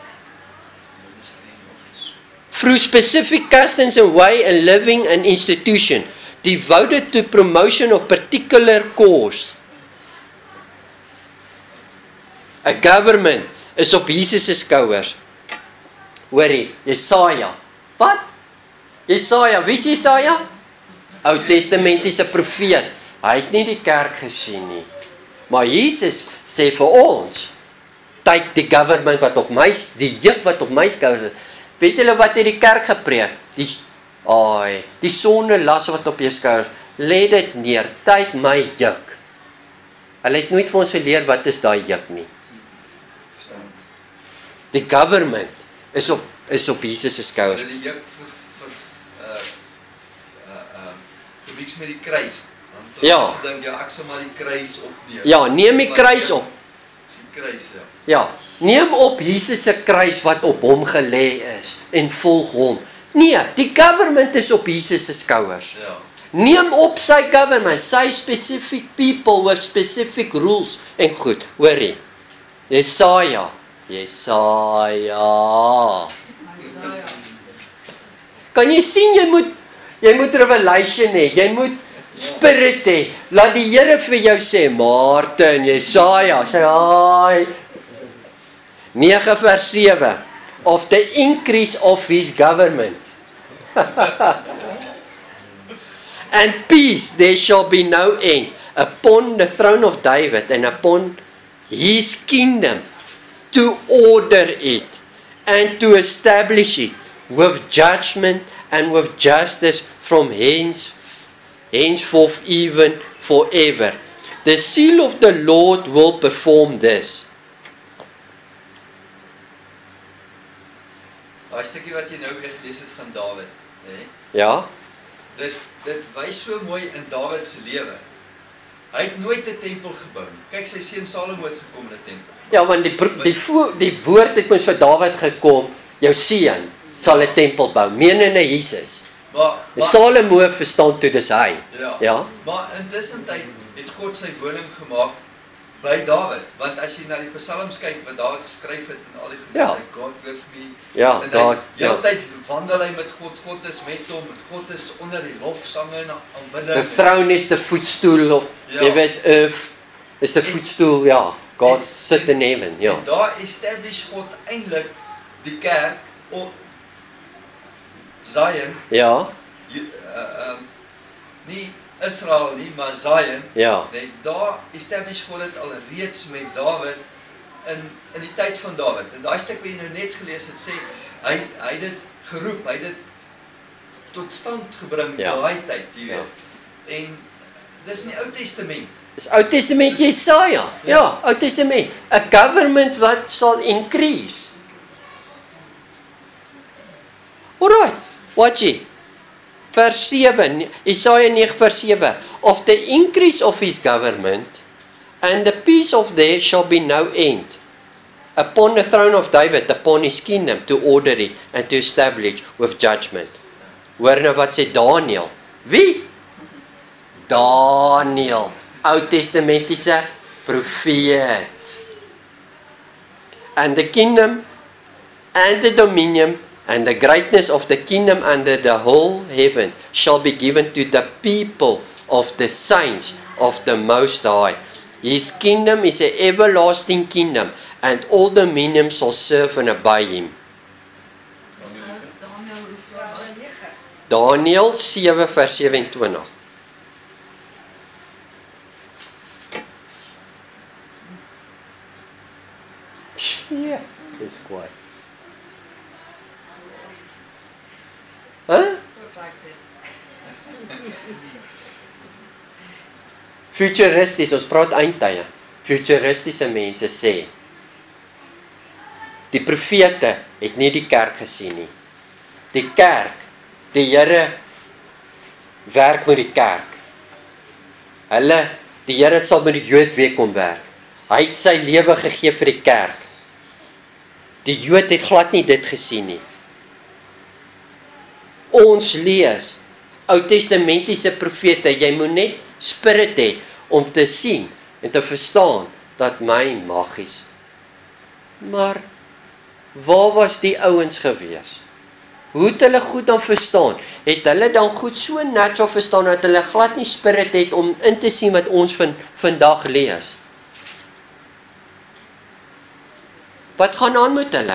Through specific customs and way and living and institution, devoted to promotion of particular cause. A government is op Jesus se skouers. Hoorie, Jesaja. Wat? Jesaja, wie is Jesaja? Ou Testamentiese profeet. Hy het nie die kerk gesien nie. Maar Jesus sê vir ons, take die government wat op my, die juk wat op my skouers is. Weet julle wat het die kerk gepreek? Die, ai, die sonde las wat op jou skouers, lê dit neer, take my juk. Hulle het nooit vir ons geleer wat is daai juk nie. Die government is op, is op Jesus se skouers. Die juk vir, vir, uh, uh, uh, vir wieks met die kruis. Ja. Dink jy ek sal maar die kruis opneem. Ja, neem die kruis op. Die kruis, ja. Ja, neem op Jesus se kruis wat op hom gelê is en volg hom. Nee, die government is op Jesus se skouers. Ja. Neem op sy government, sy specific people with specific rules en goed. Hoorie. Jesaja, Jesaja. Kan jy sien jy moet jy moet revelation hê, jy moet spirit hê. Laat die Here vir jou sê, Martin, Jesaja, sê hy. nege vers sewe. of the increase of his government. And peace there shall be no end upon the throne of David and upon his kingdom, to order it and to establish it with judgment and with justice from hence, henceforth even forever. The seal of the Lord will perform this. Daai stukkie wat jy nou weer gelees het van Dawid, hè? Ja. Dit dit wys so mooi in Dawid se lewe. Hy het nooit 'n tempel gebou nie. Kyk, sy seun Salomo het gekom in 'n tempel. Ja, want die die die, die woord het mos vir Dawid gekom, jou seun sal 'n tempel bou, menende Jesus. Maar, maar Salomo verstaan toe dis hy. Ja. Ja. Maar intussen tyd het God sy woning gemaak by Dawid, want as jy na die psalms kyk wat Dawid geskryf het en al die goed, Ja. sê God with me. Ja, en daar, hy ja. heeltyd wandel hy met God, God is met hom, God is onder die lofsange en aanbidding. The throne is the footstool of, Ja. jy weet, earth is the footstool, ja. God En- sit in heaven, ja. En daar establish God eintlik die kerk op Zion, Ja, jy- uh, um, nie Israel nie, maar Zion. ja. Nee, daar establish God dit al reeds met Dawid in in die tyd van Dawid. En daai stuk wat jy nou net gelees het sê hy hy het dit geroep, hy het dit tot stand gebring Ja. daai tyd, jy Ja. weet. En dis in die Ou Testament. Dis Ou Testament Jesaja. Ja, Ou Testament. A government wat sal increase. Alright, watch it. Vers seven, Jesaja nine vers seven. Of the increase of his government and the peace of there shall be no end. Upon the throne of David, upon his kingdom, to order it and to establish with judgment. Hoor nou wat sê Daniel. Wie? Daniel. Ou Testamentiese profeet. And the kingdom and the dominion and the greatness of the kingdom under the whole heaven shall be given to the people of the saints of the Most High. His kingdom is an everlasting kingdom, and all dominion shall serve and obey him. Daniel hoeveel? Daniel seven vers seventy-two. Ja, dis kwaai. Huh? Futuristies, ons praat eindtye. Futuristiese mense sê die profete het nie die kerk gesien nie. Die kerk, die Here werk met die kerk. Hulle, die Here sal met die Jood weer kom werk. Hy het sy lewe gegee vir die kerk. Die Jood het glad nie dit gesien nie. Ons lees Ou Testamentiese profete, jy moet net spirit hê om te sien en te verstaan dat my magies. Maar waar was die ouens gewees? Hoe het hulle goed dan verstaan? Het hulle dan goed so natural verstaan dat hulle glad nie spirit het om in te sien wat ons van vandag lees? Wat gaan aan met hulle?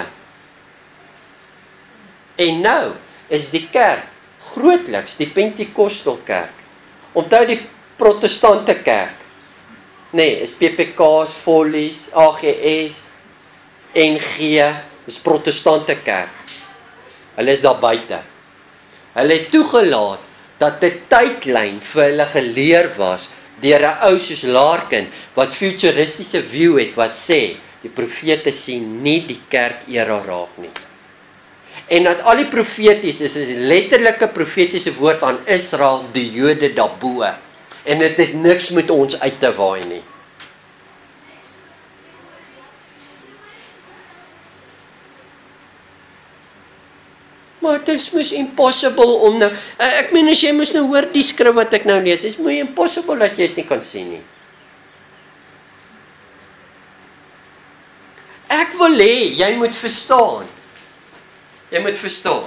En nou is die kerk grootliks die Pentekostal kerk. Onthou die protestante kerk. Nee, is P P K's, Follies, A G S, N G, is protestante kerk. Hulle is daar buite. Hulle het toegelaat dat 'n tydlyn vir hulle geleer was deur 'n ou soos Larkin wat futuristiese view het wat sê die profete sien nie die kerk era raak nie. En dat al die profeties is 'n letterlike profetiese woord aan Israel, die Jode daarbo. En dit het niks met ons uit te waai nie. Maar dit is mos impossible om nou, ek meen as jy mos nou hoor die skrif wat ek nou lees, is mooi impossible dat jy dit nie kan sien nie. Ek wil hê, jy moet verstaan. Jy moet verstaan.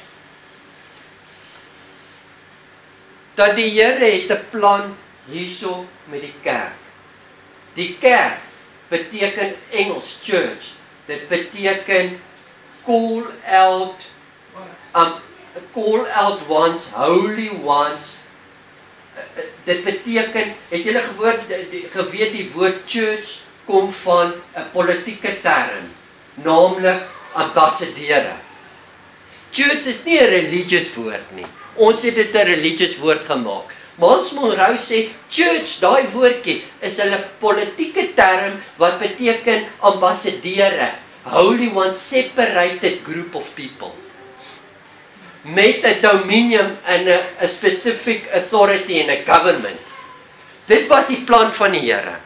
Dat die Here het 'n plan hierso met die kerk. Die kerk beteken Engels church. Dit beteken call out, um, call out ones, holy ones. Uh, dit beteken, het julle gehoor, geweet die woord church kom van 'n politieke term, naamlik ambassadeure. Church is nie 'n religious woord nie. Ons het dit 'n religious woord gemaak. Mans Monroe sê, church, daai woordjie, is 'n politieke term wat beteken ambassadeure, holy ones, separated group of people, met 'n dominion en 'n specific authority in 'n government. Dit was die plan van die Here.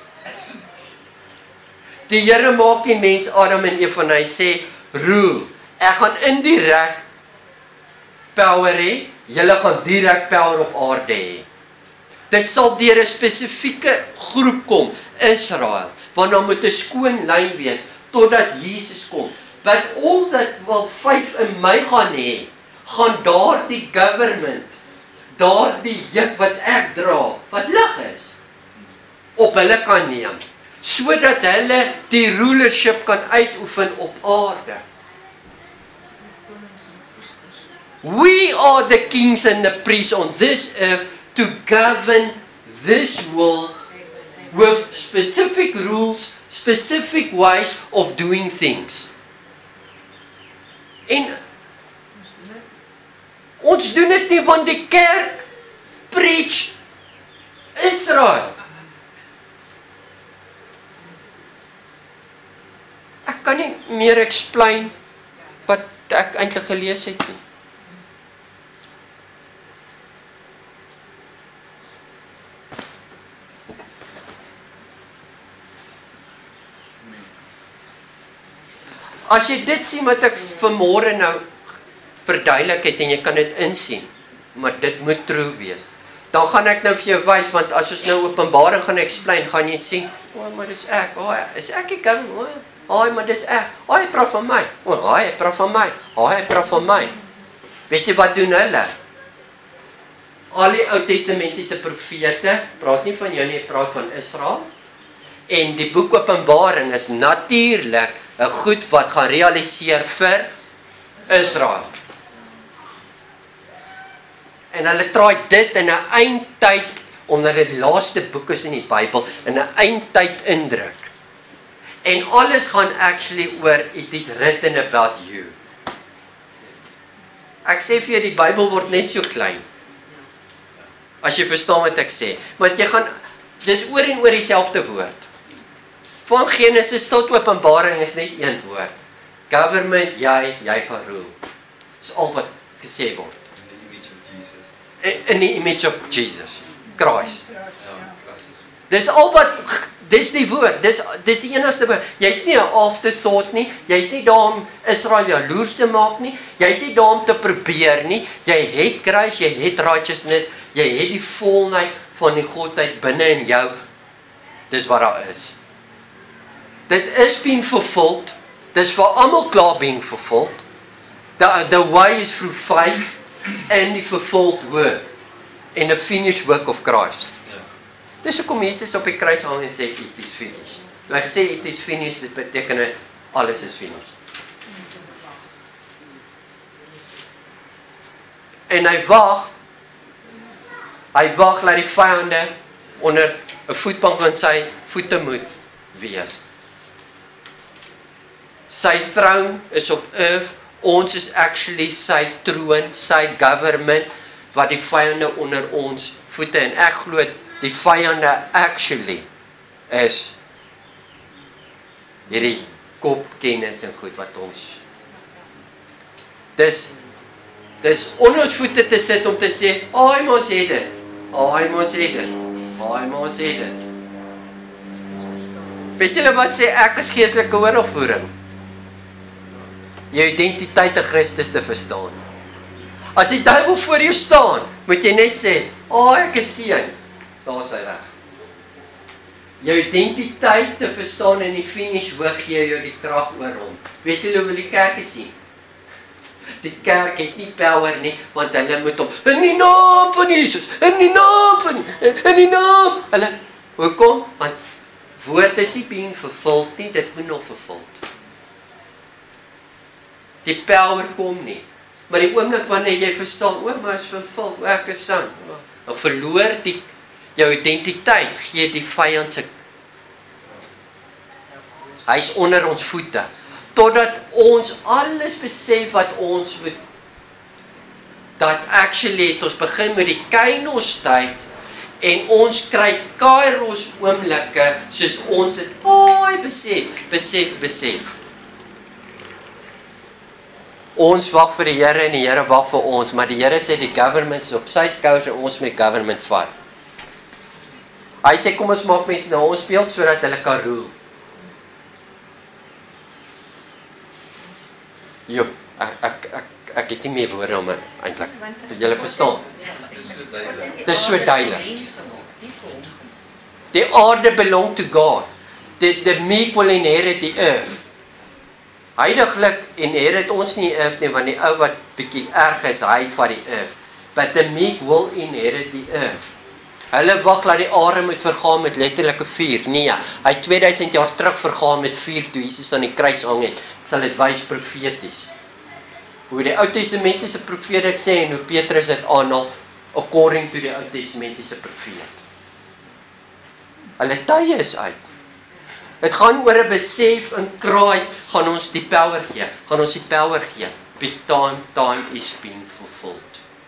Die Here maak die mens Adam en Eva en hy sê, rule, ek gaan indirek power hê, julle gaan direk power op aarde hê. Dit sal deur 'n spesifieke groep kom, Israel, want dan moet 'n skoon lyn wees, totdat Jesus kom. But all that wil vyf in my gaan hê, gaan daar die government, daar die juk wat ek dra, wat lig is, op hulle kan neem, sodat hulle die rulership kan uitoefen op aarde. We are the kings and the priests on this earth to govern this world with specific rules, specific ways of doing things. En ons doen dit nie, want die kerk preach Israel. Ek kan nie meer explain wat ek eintlik gelees het nie. As jy dit sien wat ek vanmôre nou verduidelik het en jy kan dit insien, maar dit moet true wees, dan gaan ek nou vir jou wys, want as ons nou Openbaring gaan explain, gaan jy sien, o, oh, maar dis ek, o, oh, is ek die king, o, oh, maar dis ek, o, oh, hy praat van my, o, oh, hy praat van my, o, oh, hy praat van my. Weet jy wat doen hulle? Al die Ou Testamentiese profete, praat nie van jou nie, praat van Israel, en die boek Openbaring is natuurlik 'n goed wat gaan realiseer vir Israel. En hulle traai dit in 'n eindtyd, omdat dit die laaste boek is in die Bybel, in 'n eindtyd indruk. En alles gaan actually oor, it is written about you. Ek sê vir jou, die Bybel word net so klein, as jy verstaan wat ek sê. Want jy gaan, dis oor en oor dieselfde woord. Van Genesis tot Openbaring is net een woord. Government, jy, jy gaan rule. Dis al wat gesê word. In the image of Jesus, Christ. Dis al wat, dis die woord, dis, dis die enigste woord. Jy's nie 'n afterthought nie, jy's nie daar om Israel jaloers te maak nie, jy's nie daar om te probeer nie, jy het grace, jy het righteousness, jy het die volheid van die Godheid binne in jou. Dis wat daar is. Dit is being fulfilled, dis vir almal klaar being fulfilled. The, the way is through faith and the fulfilled work, and the finished work of Christ. Dis hoekom Jesus op die kruis hang en sê, it is finished. Toe hy gesê, it is finished, dit beteken dit, alles is finished. En hy wag, hy wag, laat die vyande onder 'n voetbank aan sy voete moet wees. Sy throne is op earth, ons is actually sy troon, sy government, wat die vyande onder ons voete, en ek glo die vyande actually is hierdie kopkennis en goed wat ons, dis, dis onder ons voete te sit om te sê, ai maar ons het dit, ai maar ons het dit, ai maar ons het dit. Weet julle wat sê, ek is geestelike oorlogvoering? Jou identiteit in Christus te verstaan. As die duiwel voor jou staan, moet jy net sê, oh, ek is seën. Daar is hy reg. Jou identiteit te verstaan in die finish hoog gee jou die krag oor hom. Weet julle hoe die kerk is sien? Die kerk het nie power nie, want hulle moet hom, in die naam van Jesus, in die naam van, in die naam, hulle, hoekom? Want woord is nie being vervuld nie, dit moet nog vervuld. die power kom nie. Maar die oomblik wanneer jy verstaan, o, maar is vervul, o, ek is son, dan verloor die jou identiteit, gee die vyand se. Hy is onder ons voete, totdat ons alles besef wat ons moet, dat actually het ons begin met die kainos tyd, en ons kry kairos oomblikke, soos ons het, oh, besef, besef, besef. Ons wag vir die Here en die Here wag vir ons, maar die Here sê die government is op sy skouers en ons met die government vat. Hy sê kom ons maak mense nou ons beeld sodat hulle kan rule. Jo, ek ek ek ek het nie meer woorde om eintlik. Julle verstaan. Dit is so duidelik. Die aarde belong to God. The the meek will inherit the earth. Heiliglik inherit ons nie earth nie, want die ou wat bietjie erg is, hy vat die earth. But the meek will inherit the earth. Hulle wag dat die aarde moet vergaan met letterlike vuur. Nee, hy tweeduisend jaar terug vergaan met vuur toe Jesus aan die kruis hang het. Ek sal dit wys profeties. Hoe die Ou Testamentiese profeet dit sê en hoe Petrus dit aanhaal according to die Ou Testamentiese profeet. Hulle tye is uit. Dit gaan oor 'n besef in Christ, gaan ons die power gee, gaan ons die power gee. Be time, time is being fulfilled.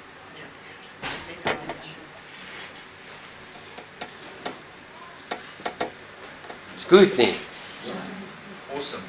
Is goed nie? Awesome.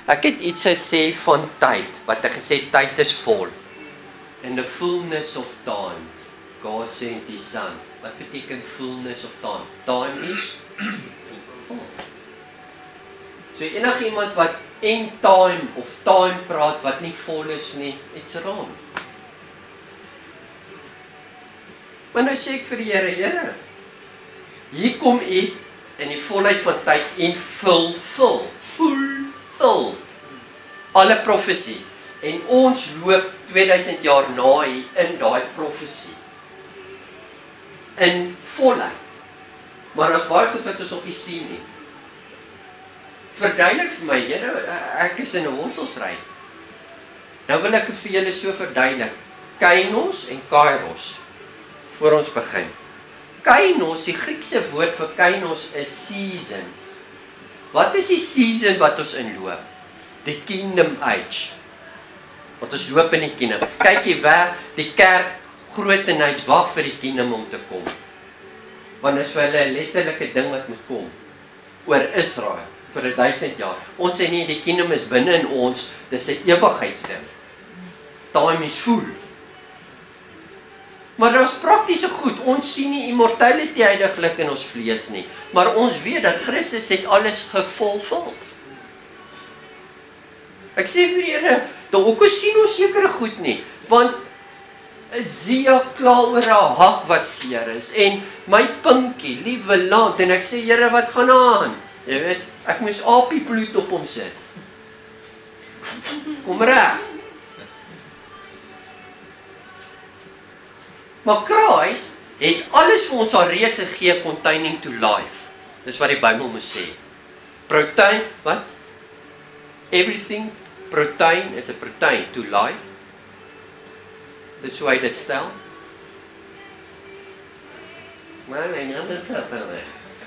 Ek het iets gesê van tyd, wat ek gesê tyd is vol. In the fullness of time, God sent His Son. Wat beteken fullness of time? Time is vol. So enig iemand wat end time of time praat wat nie vol is nie, it's wrong. Maar nou sê ek vir die Here, Here, hier kom U in die volheid van tyd en fulfill, fulfill alle profesies. En ons loop tweeduisend jaar na U in daai profesie. In volheid. Maar as baie goed wat ons nog nie sien nie. Verduidelik vir my, Here, ek is in 'n worstelstryd. Nou wil ek vir julle so verduidelik. Kainos en kairos. Voor ons begin. Kainos, die Griekse woord vir kainos is season. Wat is die season wat ons inloop? Die kingdom age. Want ons loop in die kingdom. Kyk jy waar die kerk grootenheids wag vir die kingdom om te kom. Want dit is vir hulle 'n letterlike ding wat moet kom. Oor Israel. Vir 'n duisend jaar. Ons sê nie die kingdom is binne in ons, dis 'n ewigheidsding. Time is full. Maar daar's praktiese goed. Ons sien nie immortality heiliglik in ons vlees nie, maar ons weet dat Christus het alles gevulfil. Ek sê vir julle, dalk sien ons sekere goed nie, want Zia kla oor haar hak wat seer is en my pinkie, liewe land, en ek sê Here, wat gaan aan? Jy weet, ek moes apie bloed op hom sit. Kom reg. Maar Christus het alles vir ons alreeds gegee containing to life. Dis wat die Bybel moet sê. Protein, wat? Everything, protein is a protein to life. Dis hoe hy dit stel. Maar nee, nie met klappe.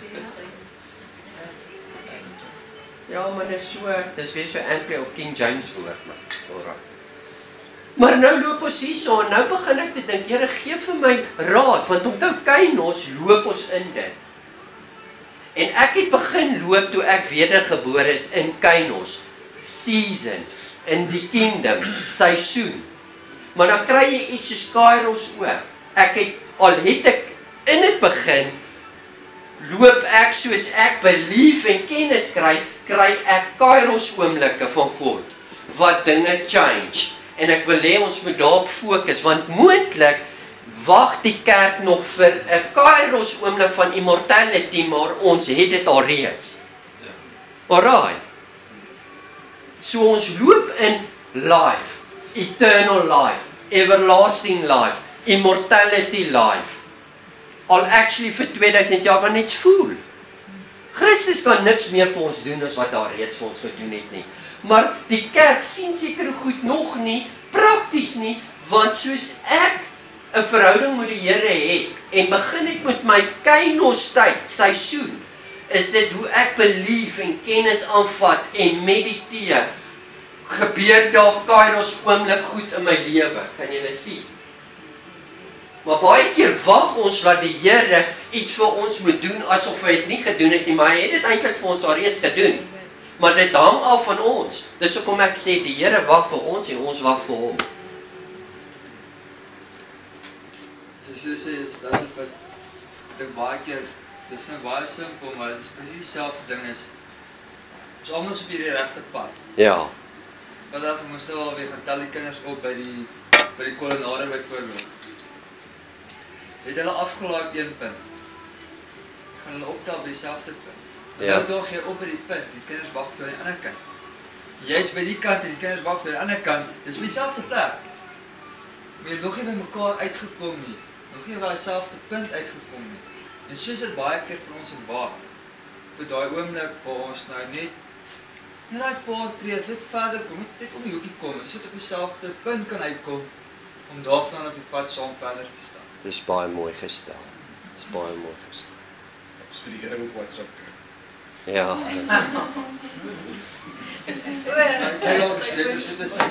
Ja, maar dit is so, dis weer so Ampley of King James woord, maar. Alright. Maar nou loop ons hierso en nou begin ek te dink, Here, gee vir my raad, want onthou kainos loop ons in dit. En ek het begin loop toe ek wedergebore is in kainos, season, in die kingdom, seisoen. Maar dan kry jy iets soos kairos ook. Ek het, al het ek in dit begin, loop ek soos ek belief en kennis kry, kry ek kairos oomblikke van God, wat dinge change. En ek wil hê ons moet daarop fokus, want moontlik wag die kerk nog vir 'n kairos oomblik van immortality, maar ons het dit al reeds. Alraai. So ons loop in life, eternal life, everlasting life, immortality life. Al actually vir tweeduisend jaar van iets voel. Christus kan niks meer vir ons doen as wat daar reeds vir ons gedoen het nie. Maar die kerk sien seker goed nog nie, prakties nie, want soos ek 'n verhouding met die Here het, en begin ek met my kainos tyd, seisoen, is dit hoe ek belief en kennis aanvat en mediteer, gebeur daar kairos oomblik goed in my lewe, kan julle sien? Maar baie keer wag ons dat die Here iets vir ons moet doen, asof hy dit nie gedoen het nie, maar hy het dit eintlik vir ons alreeds gedoen. Maar dit hang af van ons. Dis hoekom ek sê, die Here wag vir ons en ons wag vir hom. Soos jy sê, dat is wat, ek dink baie keer, dit is nou baie simpel, maar dit is precies dieselfde ding is, ons almal is op hierdie regte pad. Ja. Wat dat, we moesten wel weer gaan tel die kinders op by die, by die kolonade byvoorbeeld. Het hulle afgelaat een punt. Gaan hulle optel by dieselfde punt. Ja. Nou daag jy op by die punt, die kinders wag vir die ander kant. Jy is by die kant en die kinders wag vir die ander kant, dis by dieselfde plek. Maar jy nog nie by mekaar uitgekom nie, nog nie by dieselfde punt uitgekom nie. En soos dit baie keer vir ons in baar, vir daai oomblik waar ons nou net, net daai paar tree, net verder kom, net om die hoekie kom, en so dit op dieselfde punt kan uitkom, om daarvan op die pad saam verder te staan. Dis baie mooi gestel. Dis baie mooi gestel. Dis vir die Here op WhatsApp. Ja. Hy laat gespreek, dis vir die sê,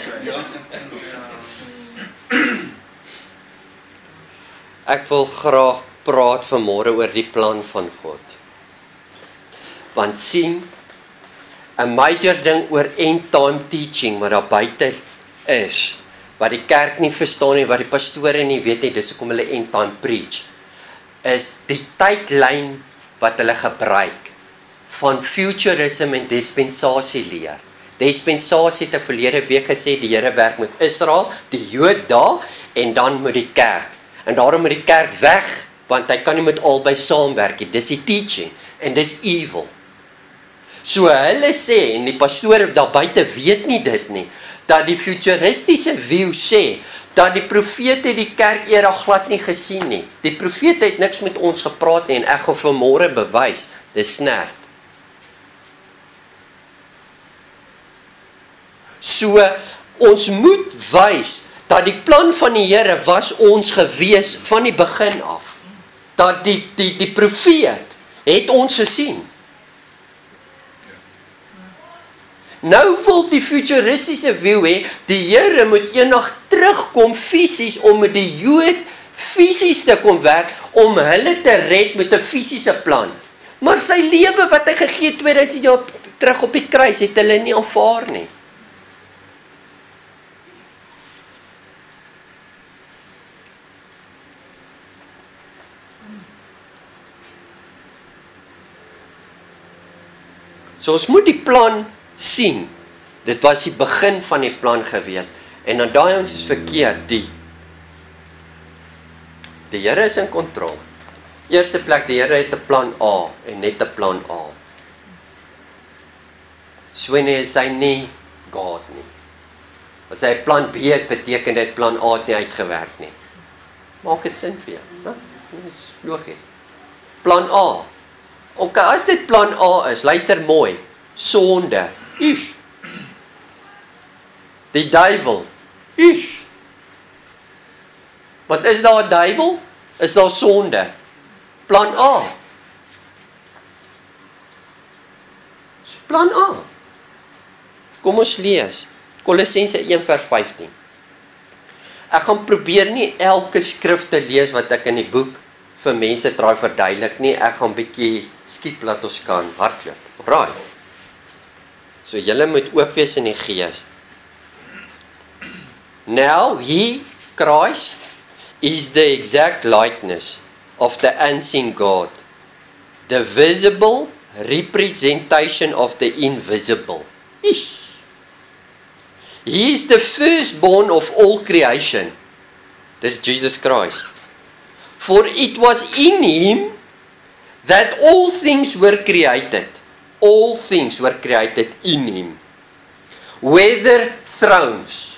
Ek wil graag praat vanmôre oor die plan van God. Want sien, 'n major ding oor end time teaching wat daar buite is, wat die kerk nie verstaan nie, wat die pastore nie weet nie, dis hoekom hulle end time preach, is die tydlyn wat hulle gebruik van futurism en dispensasie leer. Dispensasie het 'n verlede week gesê die Here werk met Israel, die Jood daar en dan met die kerk. En daarom moet die kerk weg, want hy kan nie met albei saamwerk nie. Dis die teaching en dis evil. So hulle sê, en die pastore daar buite weet nie dit nie, dat die futuristiese view sê, dat die profete die kerk era glad nie gesien nie. Die profete het niks met ons gepraat nie, en ek gaan vanmôre bewys, dis snert. So, ons moet wys, dat die plan van die Here was ons gewees van die begin af. Dat die, die, die profeet het ons gesien. Nou wil die futuristiese view hê, die Here moet eendag terugkom fisies om met die Jood fisies te kom werk, om hulle te red met 'n fisiese plan. Maar sy lewe wat hy gegee het tweeduisend jaar terug op die kruis, het hulle nie aanvaar nie. So ons moet die plan sien. Dit was die begin van die plan gewees. En dan daai ons is verkeerd. Die, die Here is in kontrol. Eerste plek, die Here het 'n plan A en net 'n plan A. So nie is hy nie God nie. As hy plan B het, beteken dit plan A het nie uitgewerk nie. Maak dit sin vir jou, né? Dis logies. Plan A. Ok, as dit plan A is, luister mooi, sonde, ish. Die duiwel, ish. Wat is daar 'n duiwel? Is daar sonde? Plan A. Plan A. Kom ons lees, Kolossense een vers vyftien. Ek gaan probeer nie elke skrif te lees wat ek in die boek vir mense traai verduidelik nie, ek gaan bietjie skiet laat ons kan hardloop. Right. So julle moet oop wees in die gees. Now he, Christ, is the exact likeness of the unseen God, the visible representation of the invisible. Ish. He is the firstborn of all creation. This is Jesus Christ. For it was in him that all things were created. All things were created in him. Whether thrones,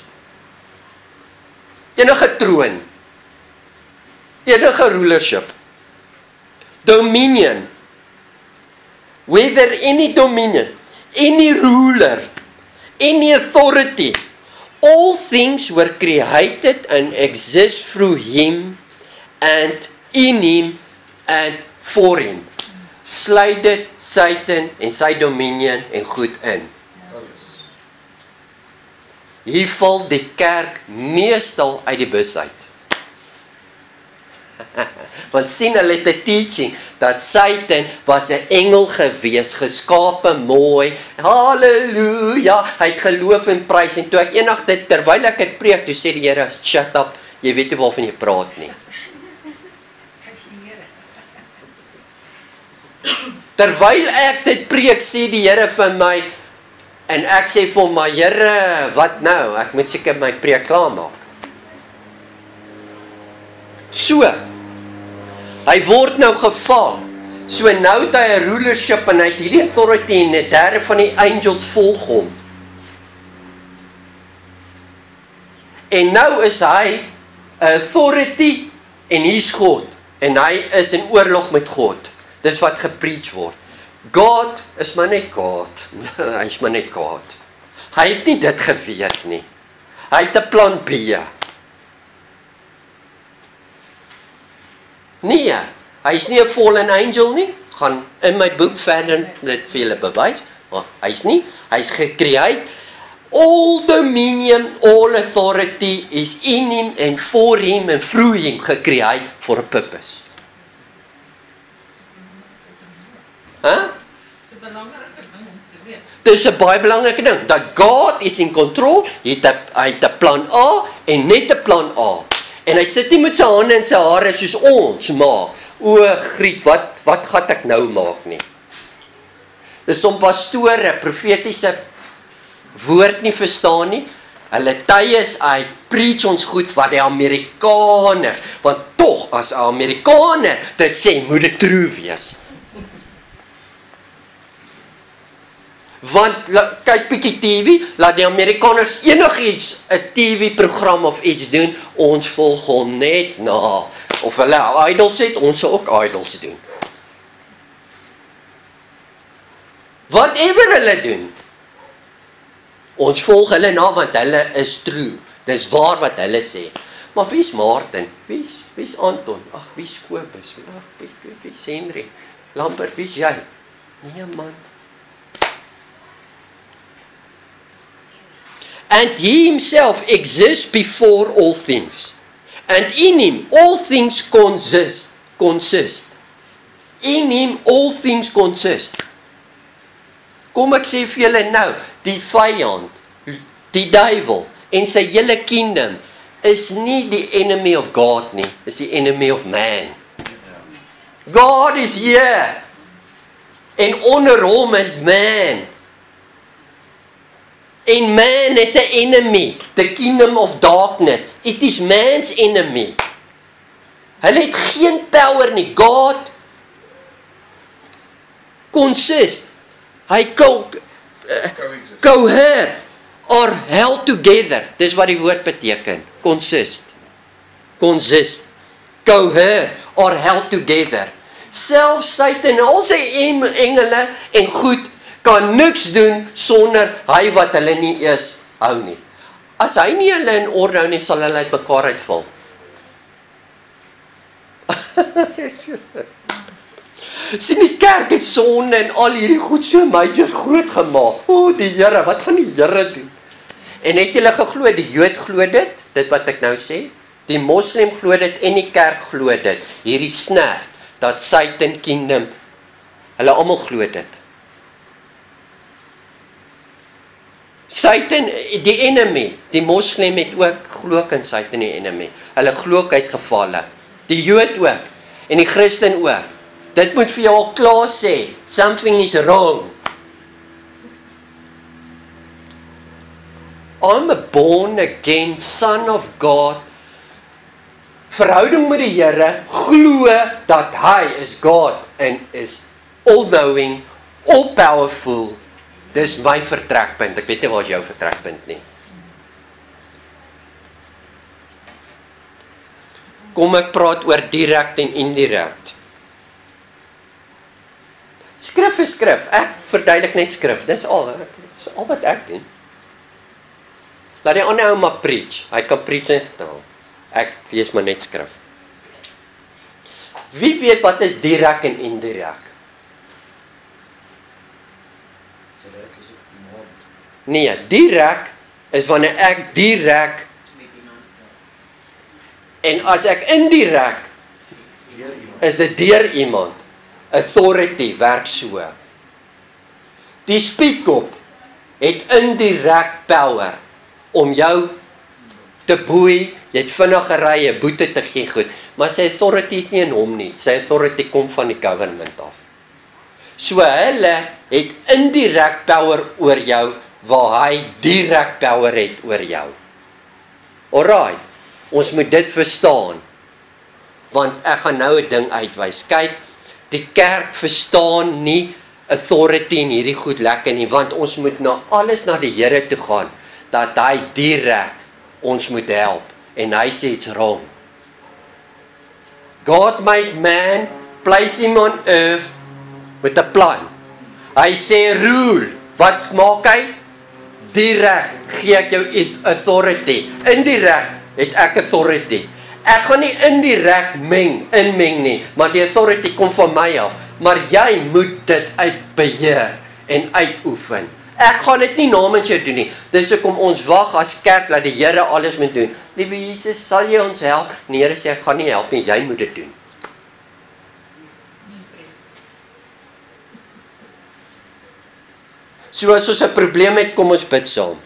enige troon, enige rulership, dominion, whether any dominion, any ruler, any authority, all things were created and exist through him and in him and for him. Sluit dit Satan en sy dominion en goed in. Hier val die kerk meestal uit die bus uit. Want sien hulle het 'n teaching dat Satan was 'n engel gewees, geskape mooi. Halleluja, hy het geloof en prys. En toe ek eendag dit terwyl ek dit preek, toe sê die Here, "Shut up, jy weet nie waarvan jy praat nie." Terwyl ek dit preek, sê die Here vir my, en ek sê vir hom, "Maar Here, wat nou? Ek moet seker my preek klaar maak." So, hy word nou geval. So nou het hy 'n rulership en hy het hierdie authority en 'n derde van die angels volg hom. En nou is hy 'n authority en hier's God. En hy is in oorlog met God. Dis wat gepreach word. God is maar net God. Hy is maar net God. Hy het nie dit geweet nie. Hy het 'n plan B. Nee, hy is nie 'n fallen angel nie. Gaan in my boek verder dit vir julle bewys. Maar hy is nie, hy is gecreate. All dominion, all authority is in him and for him and through him gecreate for a purpose. Huh? Dis 'n baie belangrike ding, dat God is in control, hy het 'n hy het 'n plan A en net 'n plan A. En hy sit nie met sy hande en sy hare soos ons maak. O, Griet, wat wat gaan ek nou maak nie? Dis om pastore profetiese woord nie verstaan nie. Hulle tye is hy preach ons goed wat die Amerikaners, want tog as 'n Amerikaner dit sê, moet dit true wees. Want kyk bietjie T V, laat die Amerikaners enigiets 'n T V-program of iets doen, ons volg hom net na. Of hulle idols het, ons sal ook idols doen. Whatever hulle doen, ons volg hulle na, want hulle is true. Dis waar wat hulle sê. Maar wie's Martin? Wie's wie's Anton? Ag, wie's Kobus? Ag, wie wie wie's Henry? Lambert, wie's jy? Nee man. And he himself exists before all things. And in him all things consist. Consist. In him all things consist. Kom ek sê vir julle nou, die vyand, die duiwel en sy hele kingdom is nie die enemy of God nie, is die enemy of man. God is here. En onder hom is man. En man het 'n enemy, the kingdom of darkness. It is man's enemy. Hulle het geen power nie. God consist. Hy co uh, cohere or held together. Dis wat die woord beteken. Consist. Consist. Cohere or held together. Selfs Satan, al sy engele en goed kan niks doen sonder hy wat hulle nie eers hou nie. As hy nie hulle in orde hou nie, sal hulle uit mekaar uitval. Sien die kerk het sonde en al hierdie goed so major groot gemaak. O, die Here, wat gaan die Here doen? En het julle geglo, die Jood glo dit, dit wat ek nou sê, die Moslem glo dit en die kerk glo dit, hierdie snert, dat Satan kingdom, hulle almal glo dit. Satan, die enemy, die Moslem het ook glo in Satan die enemy. Hulle glo hy's gevalle. Die Jood ook en die Christen ook. Dit moet vir jou al klaar sê, something is wrong. I'm a born again son of God. Verhouding met die Here, glo dat hy is God en is all-knowing, all-powerful. Dis my vertrekpunt. Ek weet nie waar is jou vertrekpunt nie. Kom ek praat oor direk en indirek. Skrif is skrif. Ek verduidelik net skrif. Dis al. Dis al wat ek doen. Laat die ander ou maar preach. Hy kan preach net taal. Ek lees maar net skrif. Wie weet wat is direk en indirek? Nee, direk is wanneer ek direk en as ek indirek is dit deur iemand. Authority werk so. Die speak-up het indirek power om jou te boei, jy het vinnig gery, 'n boete te gee goed, maar sy authority is nie in hom nie. Sy authority kom van die government af. So hulle het indirek power oor jou waar hy direk power het oor jou. Alright, ons moet dit verstaan, want ek gaan nou 'n ding uitwys. Kyk, die kerk verstaan nie authority en hierdie goed lekker nie, want ons moet na alles na die Here toe gaan, dat hy direk ons moet help, en hy sê it's wrong. God made man, place him on earth, met 'n plan. Hy sê rule, wat maak hy? Direk gee ek jou authority, indirek het ek authority. Ek gaan nie indirek meng, inmeng nie, maar die authority kom van my af. Maar jy moet dit uitbeheer en uitoefen. Ek gaan dit nie namens jou doen nie. Dis hoekom ons wag as kerk dat die Here alles moet doen. Liewe Jesus, sal jy ons help? Die Here sê ek gaan nie help nie, jy moet dit doen. So as ons 'n probleem het, kom ons bid saam.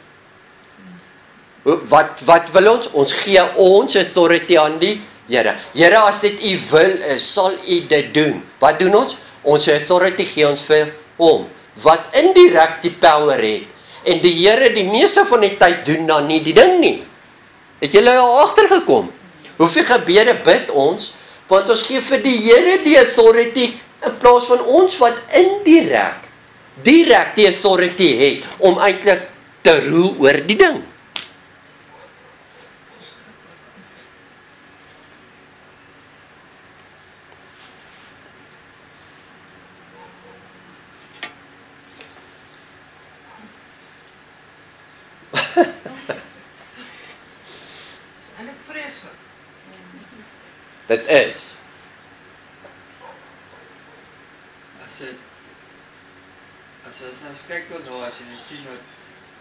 Wat, wat wil ons? Ons gee ons authority aan die Here. Here, as dit U wil is, sal U dit doen. Wat doen ons? Ons authority gee ons vir hom, wat indirek die power het. En die Here die meeste van die tyd doen dan nie die ding nie. Het julle al agtergekom? Hoeveel gebede bid ons, want ons gee vir die Here die authority, in plaas van ons wat indirek, direk die authority het, om eintlik te rule oor die ding. Dit is. As dit, as ons nou kyk tot daar, as jy nou sien wat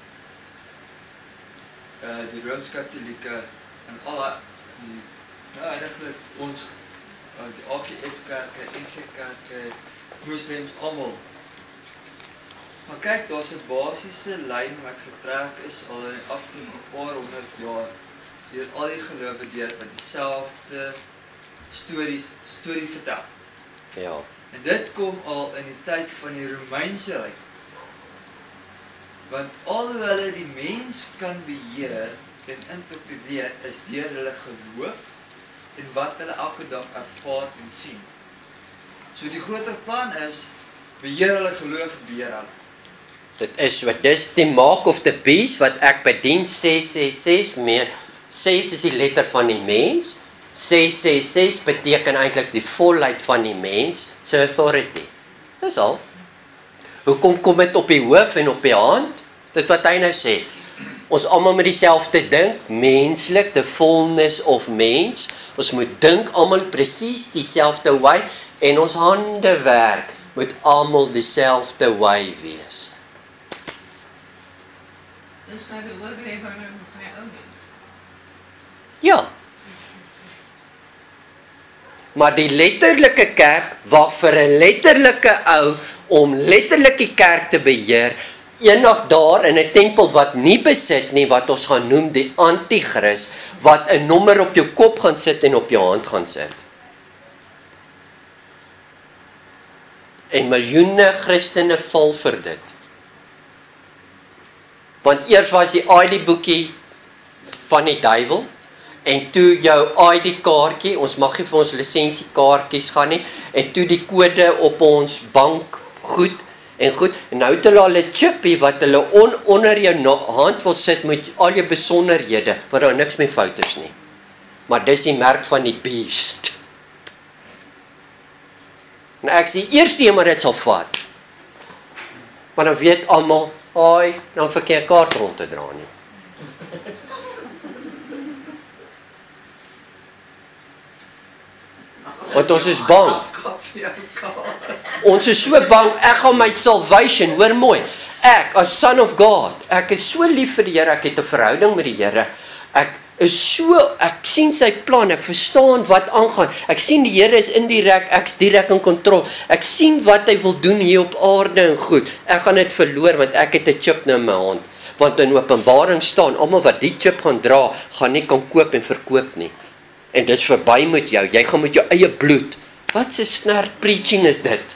uh, die Rooms-Katholieke en al die, nou eigenlijk ons, uh, die A G S-kerke, N G-kerke, moslems, allemaal. Maar kyk, daar is 'n basiese lyn wat getrek is al in die afgelope paar honderd jaar, deur al die gelowe deur wat dieselfde stories, storie vertel. Ja. En dit kom al in die tyd van die Romeinse Ryk. Want al hoe hulle die mens kan beheer en interpreteer is deur hulle geloof en wat hulle elke dag ervaar en sien. So die groter plan is, beheer hulle geloof, beheer hulle. Dit is so, dis die mark of the beast, wat ek bedien, ses ses ses, meer, ses is die letter van die mens, ses ses ses beteken eintlik die volheid van die mens, se authority. Dis al. Hoekom kom dit op die hoof en op die hand? Dit wat hy nou sê. Ons almal met dieselfde dink, menslik, the fullness of mens. Ons moet dink almal presies dieselfde way en ons hande werk moet almal dieselfde way wees. Dis nou die oorlewing van die ou mens. Ja. Maar die letterlike kerk, wat vir 'n letterlike ou, om letterlik die kerk te beheer, eendag daar in 'n tempel wat nie besit nie, wat ons gaan noem die anti-kris, wat 'n nommer op jou kop gaan sit en op jou hand gaan sit. En miljoene Christene val vir dit. Want eers was die I D boekie van die duiwel, en toe jou I D kaartjie, ons mag nie vir ons lisensiekaartjies gaan nie, en toe die kode op ons bank goed, en goed, en nou het hulle al 'n chippie wat hulle on, onder jou hand wil sit met al jou besonderhede, waar daar niks meer fout is nie. Maar dis die merk van die beast. En ek sê, eerst die maar dit sal vat. Maar dan weet almal, ai, dan verkeer kaart rond te dra nie. Want ons is bang. Ons is so bang, ek gaan my salvation, hoor mooi, ek as son of God, ek is so lief vir die Here, ek het 'n verhouding met die Here, ek is so, ek sien sy plan, ek verstaan wat aangaan, ek sien die Here is indirek, ek is direk in kontrol, ek sien wat hy wil doen hier op aarde en goed, ek gaan dit verloor, want ek het 'n chip nou in my hand, want in Openbaring staan, almal wat die chip gaan dra, gaan nie kan koop en verkoop nie, en dis verby met jou, jy gaan met jou eie bloed, wat se snert preaching is dit?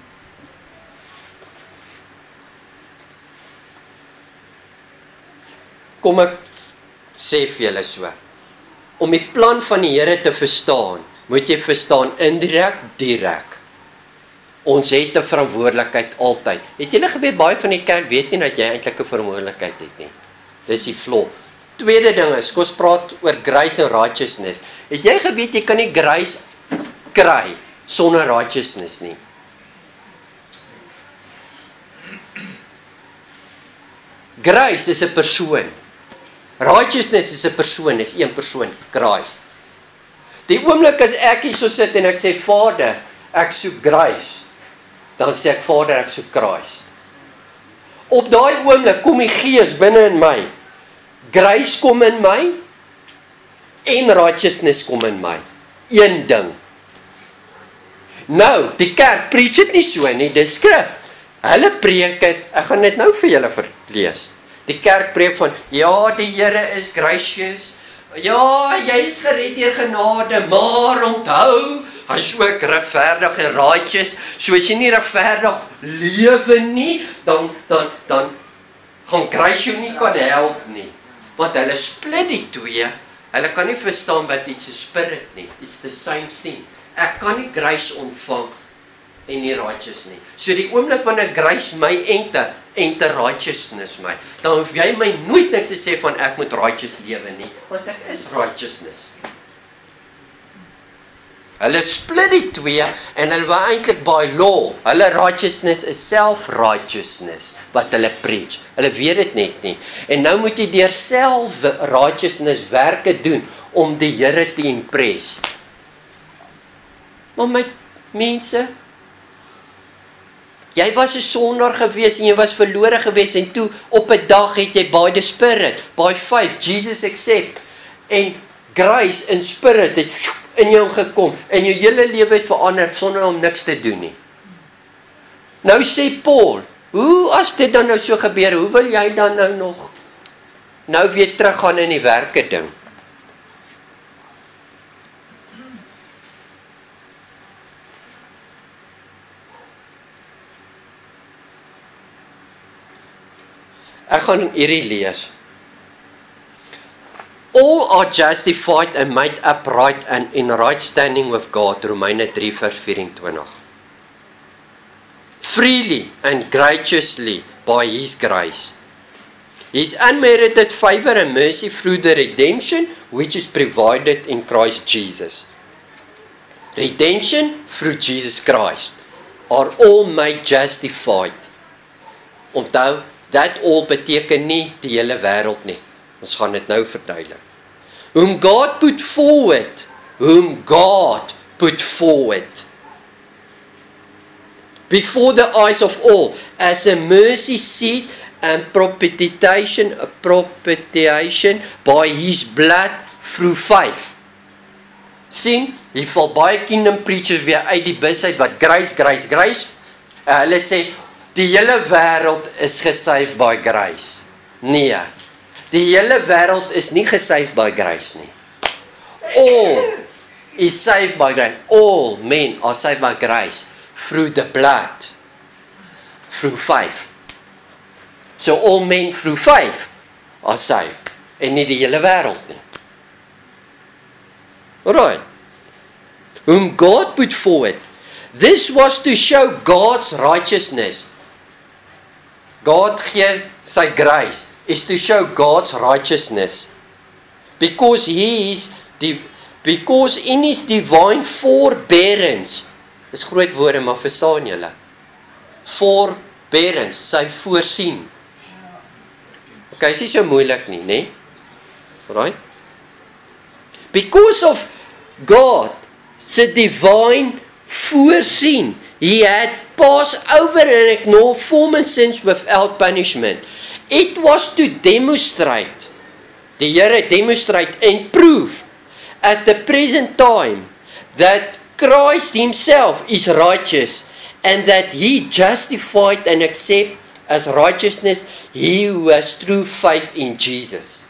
Kom ek sê vir julle so, om die plan van die Here te verstaan, moet jy verstaan indirek, direk. Ons het 'n verantwoordelikheid altyd. Het julle geweet, baie van die kerk weet nie dat jy eintlik 'n verantwoordelikheid het nie. Dis die flaw. Tweede ding is, kom ons praat oor grace en righteousness. Het jy geweet, jy kan nie grace kry sonder righteousness nie. Grace is 'n persoon. Righteousness is 'n persoon, is een persoon, Christ. Die oomblik as ek hier so sit en ek sê, Vader, ek soek grace, dan sê ek, Vader, ek soek Christ. Op daai oomblik kom die Gees binne in my. Grace kom in my, en righteousness kom in my. Een ding. Nou, die kerk preach het nie so nie, dis skrif. Hulle preek het, ek gaan dit nou vir julle verlees. Die kerk preek van, ja, die Here is gracious, ja, jy is gered deur genade, maar onthou, hy is ook regverdig en righteous, so as jy nie regverdig lewe nie, dan, dan, dan gaan grace jou nie kan help nie. Want hulle split die twee, hulle kan nie verstaan wat iets is spirit nie, it's the same thing. Ek kan nie grace ontvang en nie righteous nie. So die oomblik wanneer grace my enter, enter righteousness my, dan hoef jy my nooit niks te sê van ek moet righteous lewe nie, want ek is righteousness. Hulle split die twee, en hulle wil eintlik by law, hulle righteousness is self-righteousness, wat hulle preach. Hulle weet dit net nie. En nou moet jy deur self-righteousness werke doen, om die Here te impress. Maar my mense, jy was 'n sondaar gewees, en jy was verlore gewees, en toe, op 'n dag het jy by the Spirit, by faith, Jesus accept, en grace in Spirit het in jou gekom, en jou hele lewe het verander, sonder om niks te doen nie. Nou sê Paul, hoe as dit dan nou so gebeur, hoe wil jy dan nou nog, nou weer teruggaan in die werke ding? Ek gaan hierdie lees. All are justified and made upright and in right standing with God, Romeine drie vers vyf-en-twintig. Freely and graciously by His grace. His unmerited favor and mercy through the redemption which is provided in Christ Jesus. Redemption through Jesus Christ are all made justified. Onthou, that all beteken nie die hele wêreld nie. Ons gaan dit nou verduidelik. Whom God put forward, whom God put forward, before the eyes of all, as a mercy seat and propitiation, a propitiation by His blood through faith. Sien, hier val baie kingdom preachers weer uit die bus uit, wat grace, grace, grace, uh, hulle sê, die hele wêreld is gesave by grace. Nee, die hele wêreld is nie gesave by grace nie. All is saved by grace. All men are saved by grace through the blood, through faith. So all men through faith are saved, en nie die hele wêreld nie. Alright. Whom God put forward. This was to show God's righteousness. God gee sy grace, is to show God's righteousness. Because He is, die, because in His divine forbearance, is groot woorde, maar verstaan julle? Forbearance, sy voorsien. Ok, is nie so moeilik nie, nee? Right? Because of God, sy divine voorsien, He had passed over and ignored former sins without punishment. It was to demonstrate, die Here demonstrate and prove at the present time that Christ Himself is righteous and that He justified and accept as righteousness he who has true faith in Jesus.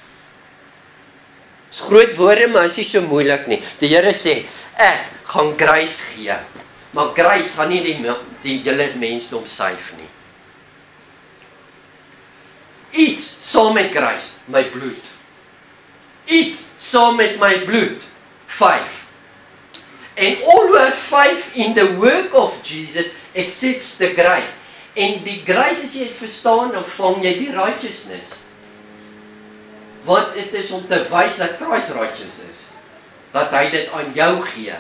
Dis groot woorde, maar is nie so moeilik nie. Die Here sê, ek gaan grace gee. Maar grace gaan nie die, die hele mensdom save nie. Iets saam met grace, my bloed. Iets saam met my bloed, faith. And all who have faith in the work of Jesus accepts the grace. En die grace, as jy het verstaan, dan vang jy die righteousness. Want het is om te wys dat Christ righteous is. Dat hy dit aan jou gee.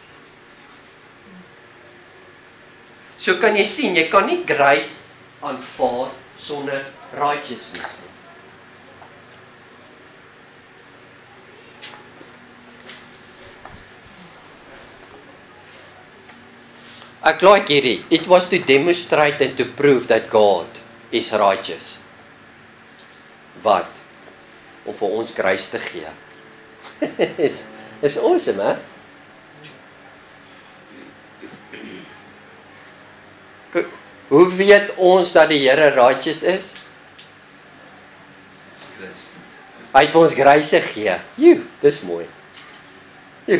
So kan jy sien, jy kan nie grace aanvaar sonder righteousness nie. Ek like hierdie. It was to demonstrate and to prove that God is righteous. Wat? Om vir ons grace te gee. is, is awesome, hè? Hoe weet ons dat die Here righteous is? Hy het vir ons grace gegee. Joe, dis mooi. Joe.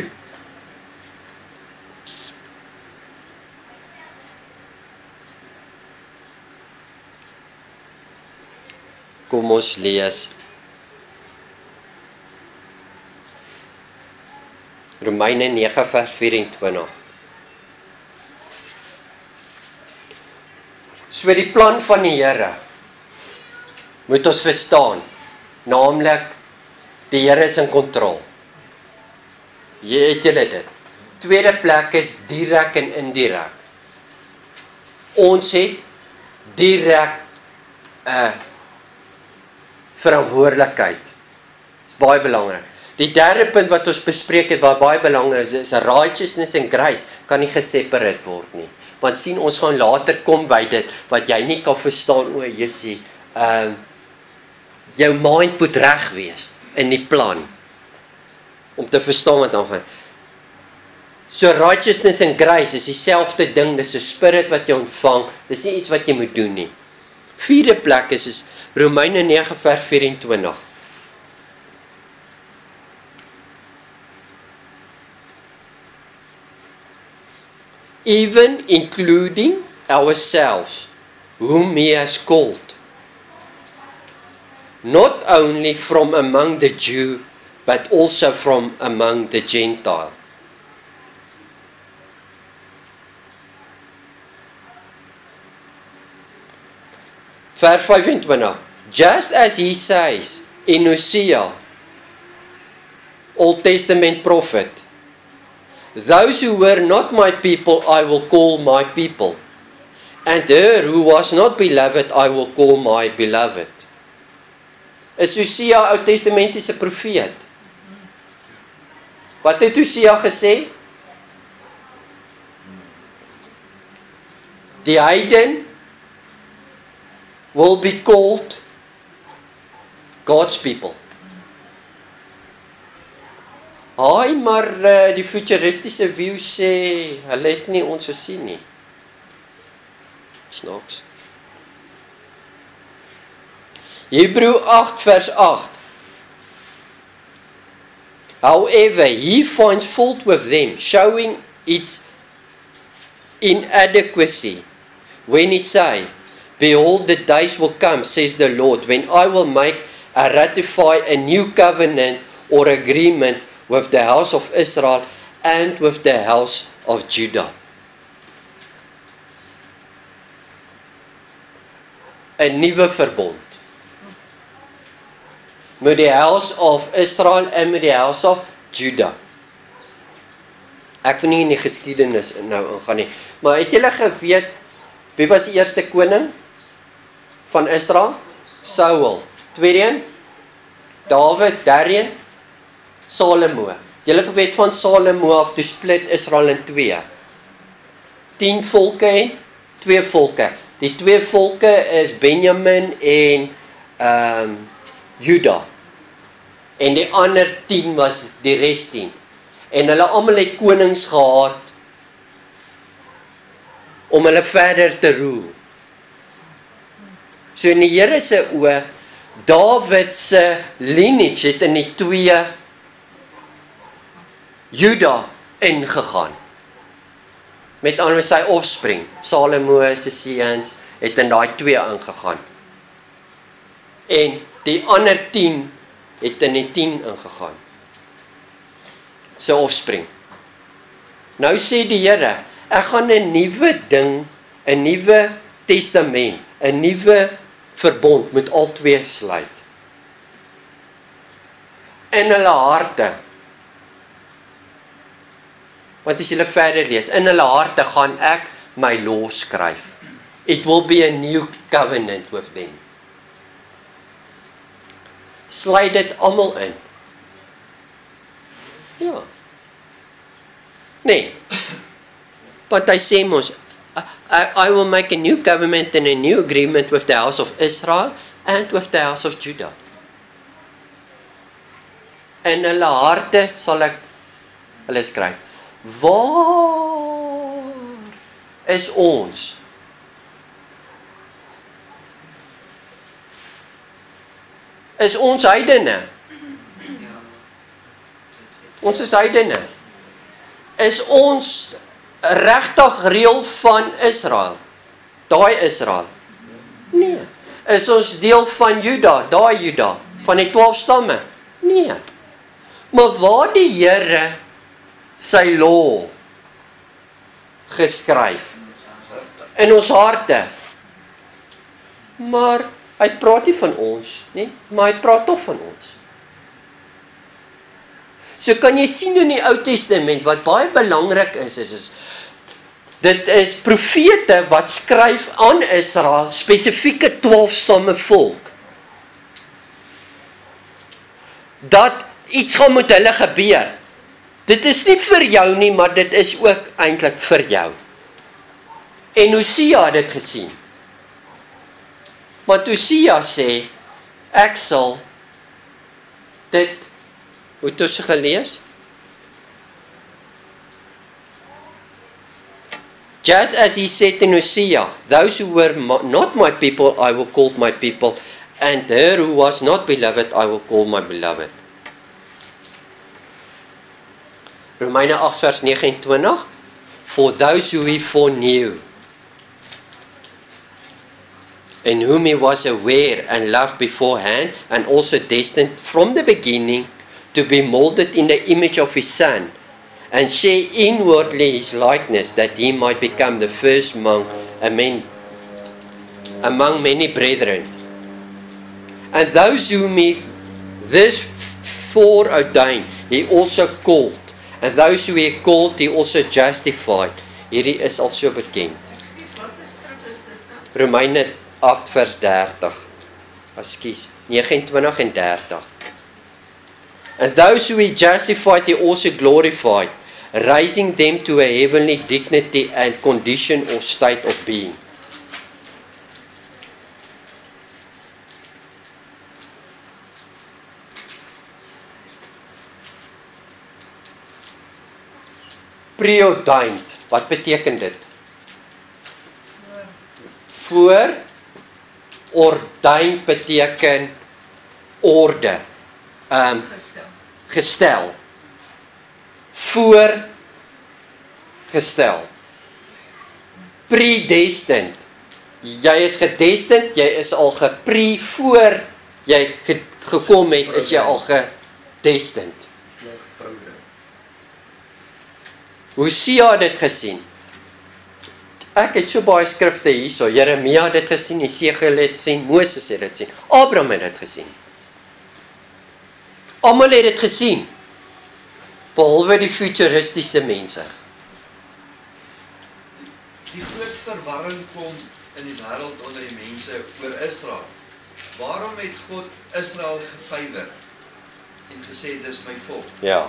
Kom ons lees. Romeine nege vers vyf-en-twintig. So die plan van die Here moet ons verstaan, naamlik die Here is in kontrol. Jy het julle dit. Tweede plek is direk en indirek. Ons het direk 'n uh, verantwoordelikheid. Dit is baie belangrik. Die derde punt wat ons bespreek het, wat baie belangrik is, is righteousness en grace kan nie gesepareerd word nie. Want sien, ons gaan later kom by dit, wat jy nie kan verstaan, o, Jessie, uh, jou mind moet reg wees in die plan, om te verstaan wat aangaan. So righteousness en grace is dieselfde ding, dis 'n spirit wat jy ontvang, dis nie iets wat jy moet doen nie. Vierde plek is, is Romeine nege vers vyf-en-twintig. Even including ourselves, whom he has called, not only from among the Jew, but also from among the Gentile. Vers vyf-en-twintig. Just as he says in Hosea, Old Testament prophet, those who were not my people, I will call my people. And her who was not beloved, I will call my beloved. Is Hosea Oud Testamentiese profeet? Wat het Hosea gesê? Die heiden will be called God's people. Haai, maar uh, die futuristiese view sê, hulle het nie ons gesien nie. Snaaks. Hebreë agt vers agt. However, he finds fault with them, showing its inadequacy, when he say, behold, the days will come, says the Lord, when I will make and ratify a new covenant or agreement with the house of Israel and with the house of Judah. 'n Nuwe verbond met die house of Israel en met die house of Judah. Ek wil nie in die geskiedenis nou ingaan nie, maar het julle geweet wie was die eerste koning van Israel? Saul. Tweede een, Dawid. Derde een, Salomo. Julle geweet van Salomo af toe split Israel in twee. Tien volke en twee volke. Die twee volke is Benjamin en um, Juda. En die ander tien was die res tien. En hulle almal het konings gehad om hulle verder te roer. So in die Here se oë, Dawid se lineage het in die twee Juda ingegaan. Met ander sy offspring, Salomo se seuns het in daai twee ingegaan. En die ander tien het in die tien ingegaan. Sy offspring. Nou sê die Here, ek gaan 'n nuwe ding, 'n nuwe testament, 'n nuwe verbond met al twee sluit. In hulle harte. Want as jy verder lees, in hulle harte gaan ek my law skryf. It will be a new covenant with them. Sluit dit almal in. Ja. Nee. Want hy sê mos, I, I will make a new covenant and a new agreement with the house of Israel and with the house of Judah. In hulle harte sal ek hulle skryf. Waar is ons is ons heidene. Ons is heidene. Is ons regtig reël van Israel? Daai Israel? Nee. Is ons deel van Juda, daai Juda, van die twaalf stamme? Nee. Maar waar die Here sy law geskryf in ons harte. Maar hy praat nie van ons, nie, maar hy praat toch van ons. So kan jy sien in die Ou Testament, wat baie belangrik is, is, is dit is profete wat skryf aan Israel, spesifieke twaalf stamme volk, dat iets gaan met hulle gebeur. Dit is nie vir jou nie, maar dit is ook eintlik vir jou. En Hosea het dit gesien. Want Hosea sê, ek sal dit, hoe het ons gelees? Just as he said in Hosea, those who were not my people, I will call my people, and her who was not beloved, I will call my beloved. Romeine agt vers negenentwintig, for those who he foreknew, in whom he was aware and loved beforehand, and also destined from the beginning to be molded in the image of his Son, and share inwardly his likeness, that he might become the first among, among, among many brethren. And those whom he this foreordained, he also called. And those who he called, he also justified. Hierdie is al so bekend. Romeine agt vers dertig. Ekskuus, negenentwintig en dertig. And those who he justified, he also glorified, raising them to a heavenly dignity and condition or state of being. Preordained, wat beteken dit? Voor, ordained beteken orde, um, gestel, voor, gestel, predestined, jy is gedestined, jy is al gepre, voor jy ge, gekom het, is jy al gedestined. Hosea het dit gesien. Ek het so baie skrifte hierso, Jeremia het dit gesien, Esegiel het gesien, Moses het dit gesien, Abraham het dit gesien. Almal het dit gesien, behalwe die futuristiese mense. Die groot verwarring kom in die wêreld onder die mense oor Israel. Waarom het God Israel gefavor en gesê dis my volk? Ja.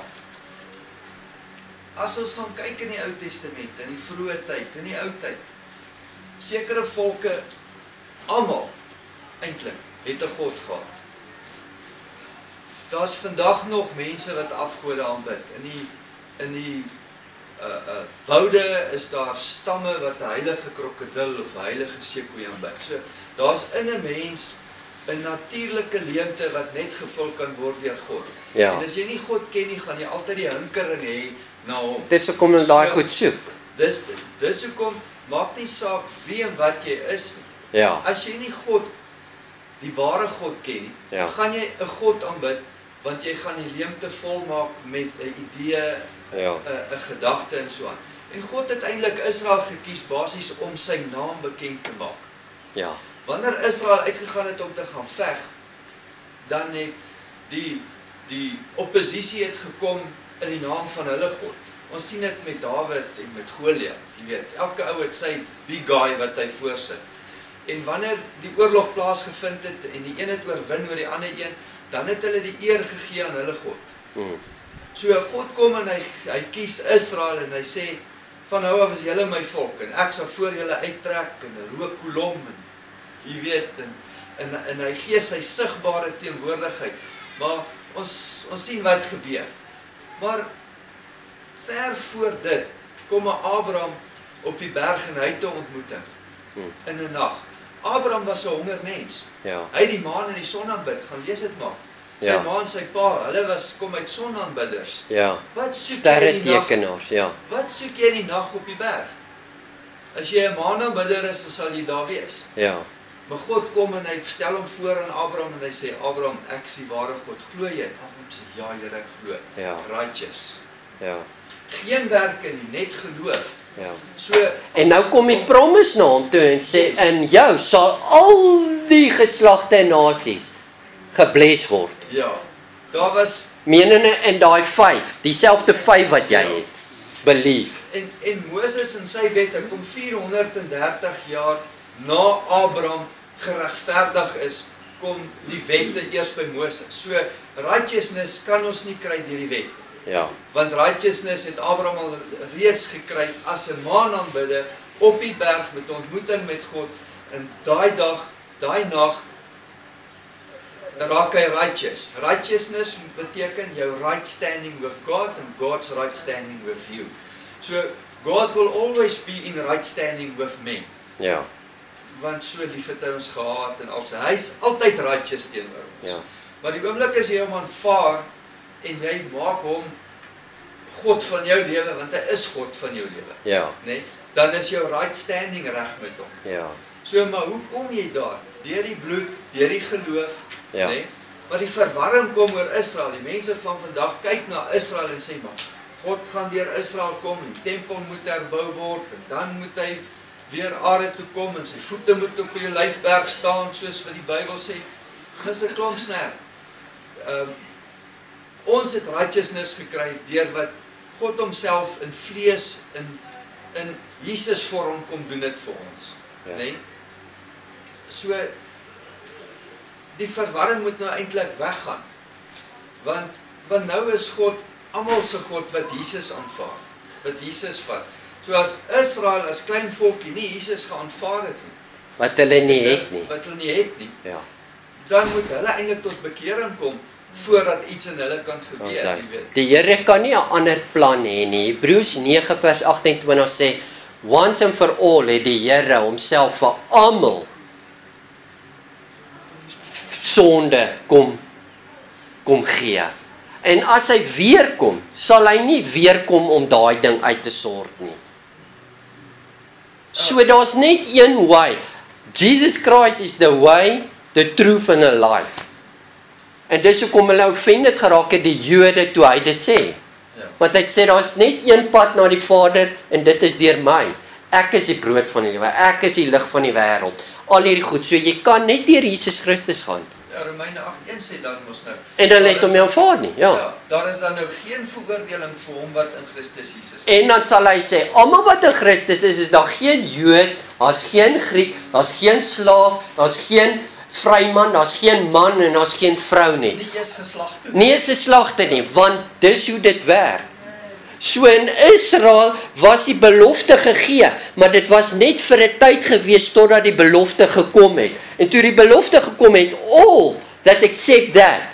As ons gaan kyk in die Ou Testament, in die vroeë tyd, in die ou tyd, sekere volke, almal eintlik het 'n God gehad. Daar's vandag nog mense wat afgode aanbid. In die in die uh uh woude is daar stamme wat 'n heilige krokodil of 'n heilige seekoei aanbid. So daar's in 'n mens 'n natuurlike leemte wat net gevul kan word deur God. Ja. En as jy nie God ken nie, gaan jy altyd die hinkering hê na hom. Dis hoekom ons daai goed soek. Dis dis hoekom maak nie saak wie en wat jy is nie. Ja. As jy nie God, die ware God ken nie, Ja. gaan jy 'n God aanbid, want jy gaan die leemte volmaak met 'n idee, 'n Ja. 'n 'n gedagte en so aan. En God het eintlik Israel gekies basies om sy naam bekend te maak. Ja. Wanneer Israel uitgegaan het om te gaan veg, dan het die die oppositie het gekom in die naam van hulle God. Ons sien dit met Dawid en met Goliat, jy weet, elke ou het sy big guy wat hy voorsit. En wanneer die oorlog plaasgevind het en die een het oorwin oor die ander een, dan het hulle die eer gegee aan hulle God. Hmm. So God kom en hy hy kies Israel en hy sê, van nou af is julle my volk en ek sal voor julle uittrek in 'n rookkolom en jy weet, en, en, en hy gee sy sigbare teenwoordigheid. Maar ons, ons sien wat gebeur. Maar ver voor dit kom Abraham op die berg en hy het 'n ontmoeting in 'n nag Abraham was 'n honger mens. Ja. Hy het die maan en die son aanbid, gaan lees dit maar. Sy Ja. ma en sy pa, hulle was kom uit sonaanbidders. Ja. Wat soek jy Sterre die nag? tekenaars, ja. Wat soek jy die nag op die berg? As jy 'n maanaanbidder is, dan sal jy daar wees. Ja. Maar God kom en hy stel hom voor aan Abraham en hy sê, Abraham, ek is die ware God, glo jy? Abraham sê, ja Here, ek glo. Ja. Righteous. Ja. Geen werke nie, net geloof. Ja. So, En nou kom die promise na hom toe en sê, Yes. in jou sal al die geslagte en nasies gebless word. ja, daar was, Menende in daai vyf, dieselfde vyf wat jy Ja. het. Belief. en, en Moses en sy wet, hy kom vierhonderddertig jaar na Abraham geregverdig is, kom die wette eers by Moses. So, righteousness kan ons nie kry deur die wet. Ja. Want righteousness het Abraham al reeds gekry as 'n maanaanbidder op die berg met ontmoeting met God. En daai dag, daai nag raak hy righteous. Righteousness beteken jou right standing with God and God's right standing with you. So God will always be in right standing with men. Ja. Want so lief het hy ons gehad en also hy's altyd righteous teenoor ons. Ja. Maar die oomblik as jy hom aanvaar en jy maak hom God van jou lewe, want hy is God van jou lewe, Ja. né? Dan is jou right standing reg met hom. Ja. So, maar hoe kom jy daar? Deur die bloed, deur die geloof, Ja. né? Maar die verwarring kom oor Israel. Die mense van vandag kyk na Israel en sê, maar God gaan deur Israel kom, die tempel moet herbou word en dan moet hy weer aarde toe kom en sy voete moet op die olyfberg staan, soos wat die Bybel sê. Dis 'n klomp snerp. Um, ons het righteousness gekry deur wat God homself in vlees, in, in Jesus vorm kom doen dit vir ons. Ja. Nee? So, die verwarring moet nou eintlik weggaan. Want, want nou is God, almal se God wat Jesus aanvaar, wat Jesus vat. So as Israel as klein volkie nie Jesus geaanvaar het nie, Wat hulle nie het nie. wat hulle nie het nie, Ja. dan moet hulle eintlik tot bekering kom voordat iets in hulle kan gebeur, Exact. jy weet. Die Here kan nie 'n ander plan hê nie. Hebreërs nege vers agt en twintig sê, once and for all het die Here homself vir almal sonde kom kom gee. En as hy weer kom, sal hy nie weer kom om daai ding uit te sort nie. So daar's net een way. Jesus Christ is the way, the truth and the life. En dis hoekom hulle offended geraak het die Jode toe hy dit sê. Ja. Want hy sê daar's net een pad na die Vader en dit is deur my. Ek is die brood van die lewe. Ek is die lig van die wêreld. Al hierdie goed. So jy kan net deur Jesus Christus gaan. Ja, Romeine agt een sê dan mos nou. En dan daar het hom is- nie aanvaar nie. Ja. Ja, daar is dan nou geen veroordeling vir hom wat in Christus Jesus is. En dan sal hy sê, almal wat in Christus is, is daar geen Jood, daar's geen Griek, daar's geen slaaf, daar's geen vryman, daar's geen man en daar's geen vrou nie. Nie eers geslagte. Nie eens 'n slagte nie, want dis hoe dit werk. So in Israel was die belofte gegee, maar dit was net vir 'n tyd gewees totdat die belofte gekom het. En toe die belofte gekom het, all that accept that.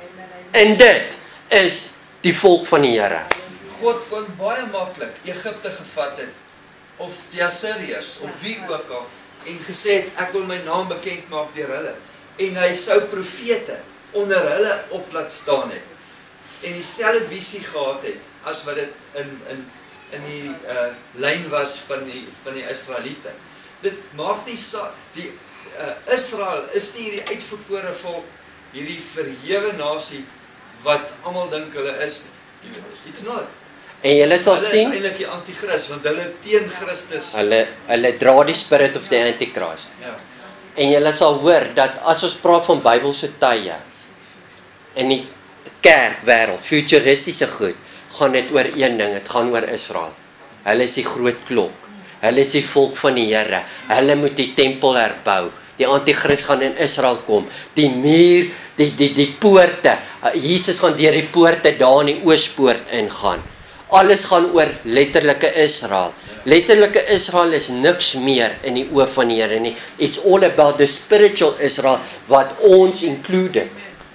En dit is die volk van die Here. God kon baie maklik Egipte gevat het, of die Assiriërs, of wie ook al, en gesê het, ek wil my naam bekend maak deur hulle. En hy sou profete onder hulle op laat staan het. En dieselfde visie gehad het, as wat dit in, in, in die uh, lyn was van die, van die Israeliete. Dit maak nie saak, die uh, Israel is nie hierdie uitverkore volk, hierdie verhewe nasie, wat almal dink hulle is. It's not. En julle sal Hulle is sien, eintlik die anti-Christ, want hulle teen Christus. hulle hulle dra die spirit of the antichrist. Ja. En julle sal hoor dat as ons praat van Bybelse tye in die kerkwêreld, futuristiese goed, gaan dit oor een ding, dit gaan oor Israel. Hulle is die groot klok. Hulle is die volk van die Here. Hulle moet die tempel herbou. Die anti-kris gaan in Israel kom. Die muur, die die die poorte. Jesus gaan deur die poorte daar in die oospoort ingaan. Alles gaan oor letterlike Israel. Letterlike Israel is niks meer in die oë van die Here nie. It's all about the spiritual Israel wat ons included.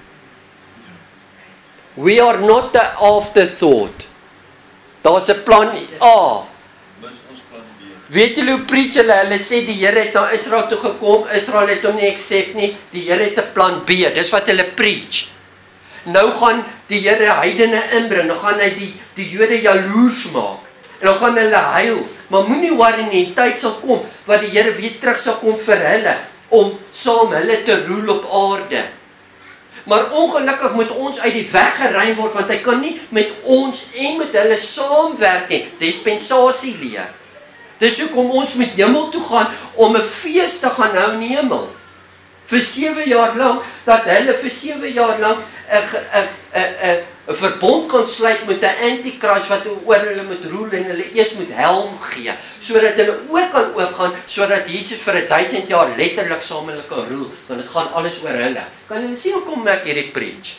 We are not the afterthought. Daar's 'n plan A. Mis ons plan B. Weet julle hoe preach hulle? Hulle sê die Here het na Israel toe gekom, Israel het hom nie accept nie, die Here het 'n plan B, dis wat hulle preach. Nou gaan die Here heidene inbring, nou gaan hy die, die Jode jaloers maak, en dan gaan hulle huil, maar moenie worry nie, die tyd sal kom, wat die Here weer terug sal kom vir hulle, om saam hulle te roel op aarde. Maar ongelukkig moet ons uit die weg geruim word, want hy kan nie met ons en met hulle saamwerk nie, dispensasie leer. Dis hoekom ons met hemel toe gaan, om 'n fees te gaan hou in die hemel. Vir sewe jaar lank, dat hulle vir sewe jaar lank 'n 'n 'n verbond kan sluit met 'n antichrist, wat oor hulle moet roel, en hulle eers moet helm gee, sodat hulle ook kan oopgaan, sodat Jesus vir 'n duisend jaar letterlik saam met hulle kan roel, want dit gaan alles oor hulle. Kan julle sien hoe kom ek hierdie preach?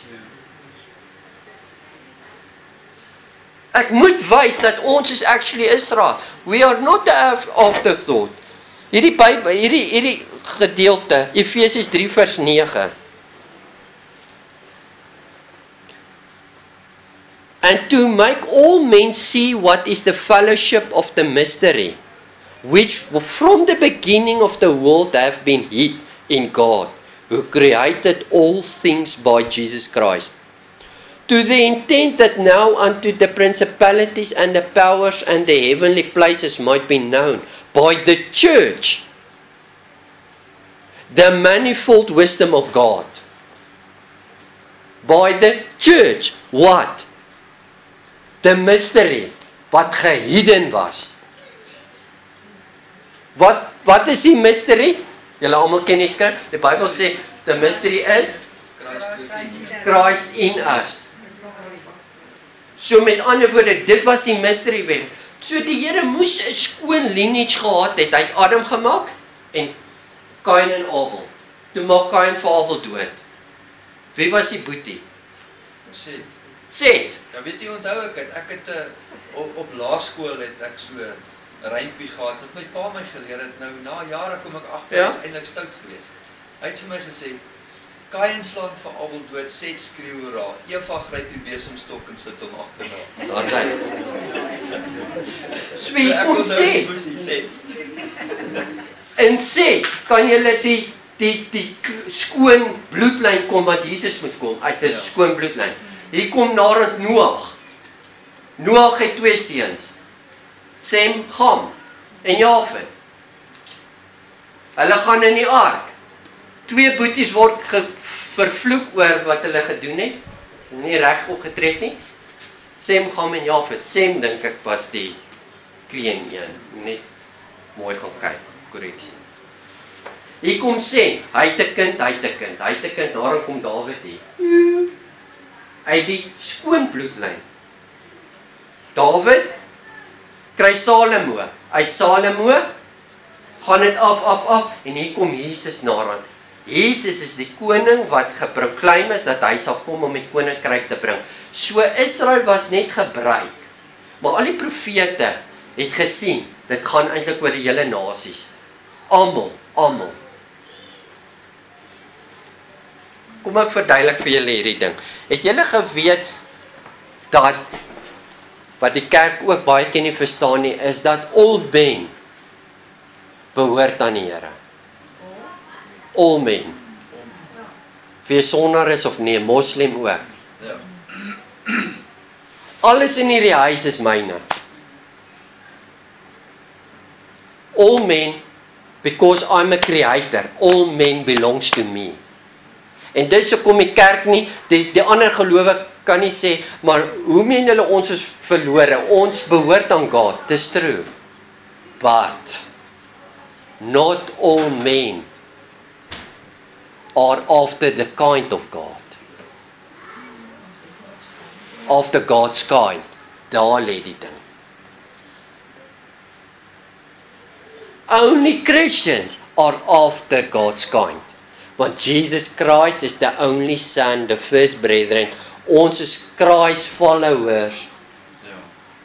Ek moet wys dat ons is actually Israel. We are not the afterthought. Hierdie Bybel, hierdie hierdie gedeelte, Efesiërs drie vers nege. And to make all men see what is the fellowship of the mystery, which from the beginning of the world have been hid in God, who created all things by Jesus Christ. To the intent that now unto the principalities and the powers and the heavenly places might be known by the church, the manifold wisdom of God. By the church, what? The mystery, wat gehidden was. Wat, wat is die mystery? Julle almal ken die skrif, die Bybel sê, the mystery is Christ in us. So met ander woorde, dit was die mystery weg. So die Here moes 'n skoon lineage gehad het, hy het Adam gemaak, en Kain en Abel. Toe maak Kain vir Abel dood. Wie was die boetie? Sê. Set. Ja, weet jy, onthou ek het, ek het uh, op, op laerskool het ek so 'n rympie gehad, wat my pa my geleer het, nou na jare kom ek agter, ja? Is eintlik stout geweest. Hy het vir my gesê, Kain slaan vir Abel dood, Set skreeu hoera, Eva gryp die besemstok en sit hom agterna. Daar's hy. So jy kon sê, en sê, kan julle die, die, die skoon bloedlyn kom, wat Jesus moet kom, uit die ja. skoon bloedlyn. Hier kom nadat Noag. Noag het twee seuns, Sem, Ham en Jafet. Hulle gaan in die ark. Twee boeties word vervloek oor wat hulle gedoen het, nie reg opgetrek nie. Sem, Ham en Jafet. Sem dink ek was die klein een, net mooi gaan kyk, korreksie. Hier kom Sem, hy het 'n kind, hy het 'n kind, hy het 'n kind, daarom kom Dawid hier. Uit die skoon bloedlyn. Dawid kry Salomo, uit Salomo gaan dit af, af, af, en hier kom Jesus naderhand. Jesus is die koning wat geprokleim is, dat hy sal kom om die koninkryk te bring. So Israel was net gebruik, maar al die profete het gesien, dit gaan eintlik oor die hele nasies. Almal, almal. Kom ek verduidelik vir julle hierdie ding. Het julle geweet dat, wat die kerk ook baie keer nie verstaan nie, is dat all men behoort aan die Here. All men. Of jy sondaar is of nie, moslim ook. Ja. Alles in hierdie huis is myne. All men, because I'm a creator, all men belongs to me. En dis hoekom die kerk nie, die, die ander gelowe kan nie sê, maar hoe meen julle ons is verlore? Ons behoort aan God, dis true. But, not all men are after the kind of God. After God's kind. Daar lê die ding. Only Christians are after God's kind. Want Jesus Christ is the only son, the first brethren. Ons is Christ followers. Ja.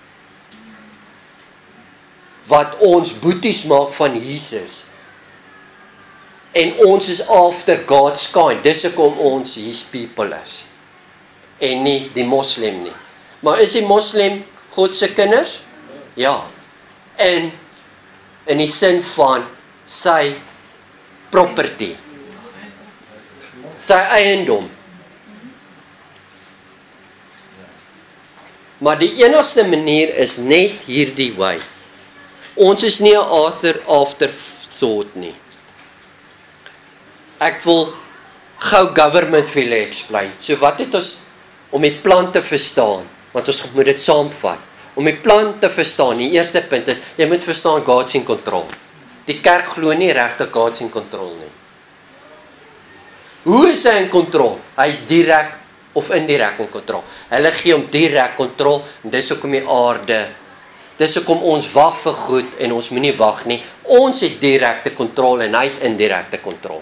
Wat ons boeties maak van Jesus. En ons is after God's kind. Dis hoekom ons his people is. En nie die moslim nie. Maar is die moslim God se kinders? Ja. En in die sin van sy property, sy eiendom. Maar die enigste manier is net hierdie way. Ons is nie 'n author afterthought nie. Ek wil gou government vir julle explain. So wat het ons om die plan te verstaan? Want ons moet dit saamvat. Om die plan te verstaan, die eerste punt is, jy moet verstaan God's in control. Die kerk glo nie regtig God's in control nie. Hoe is hy in kontrol? Hy is direk of indirek in kontrol. Hulle gee hom direk kontrol, en dis hoekom die aarde, dis hoekom ons wag vir goed, en ons moenie wag nie. Ons het direkte kontrol, en hy het indirekte kontrol.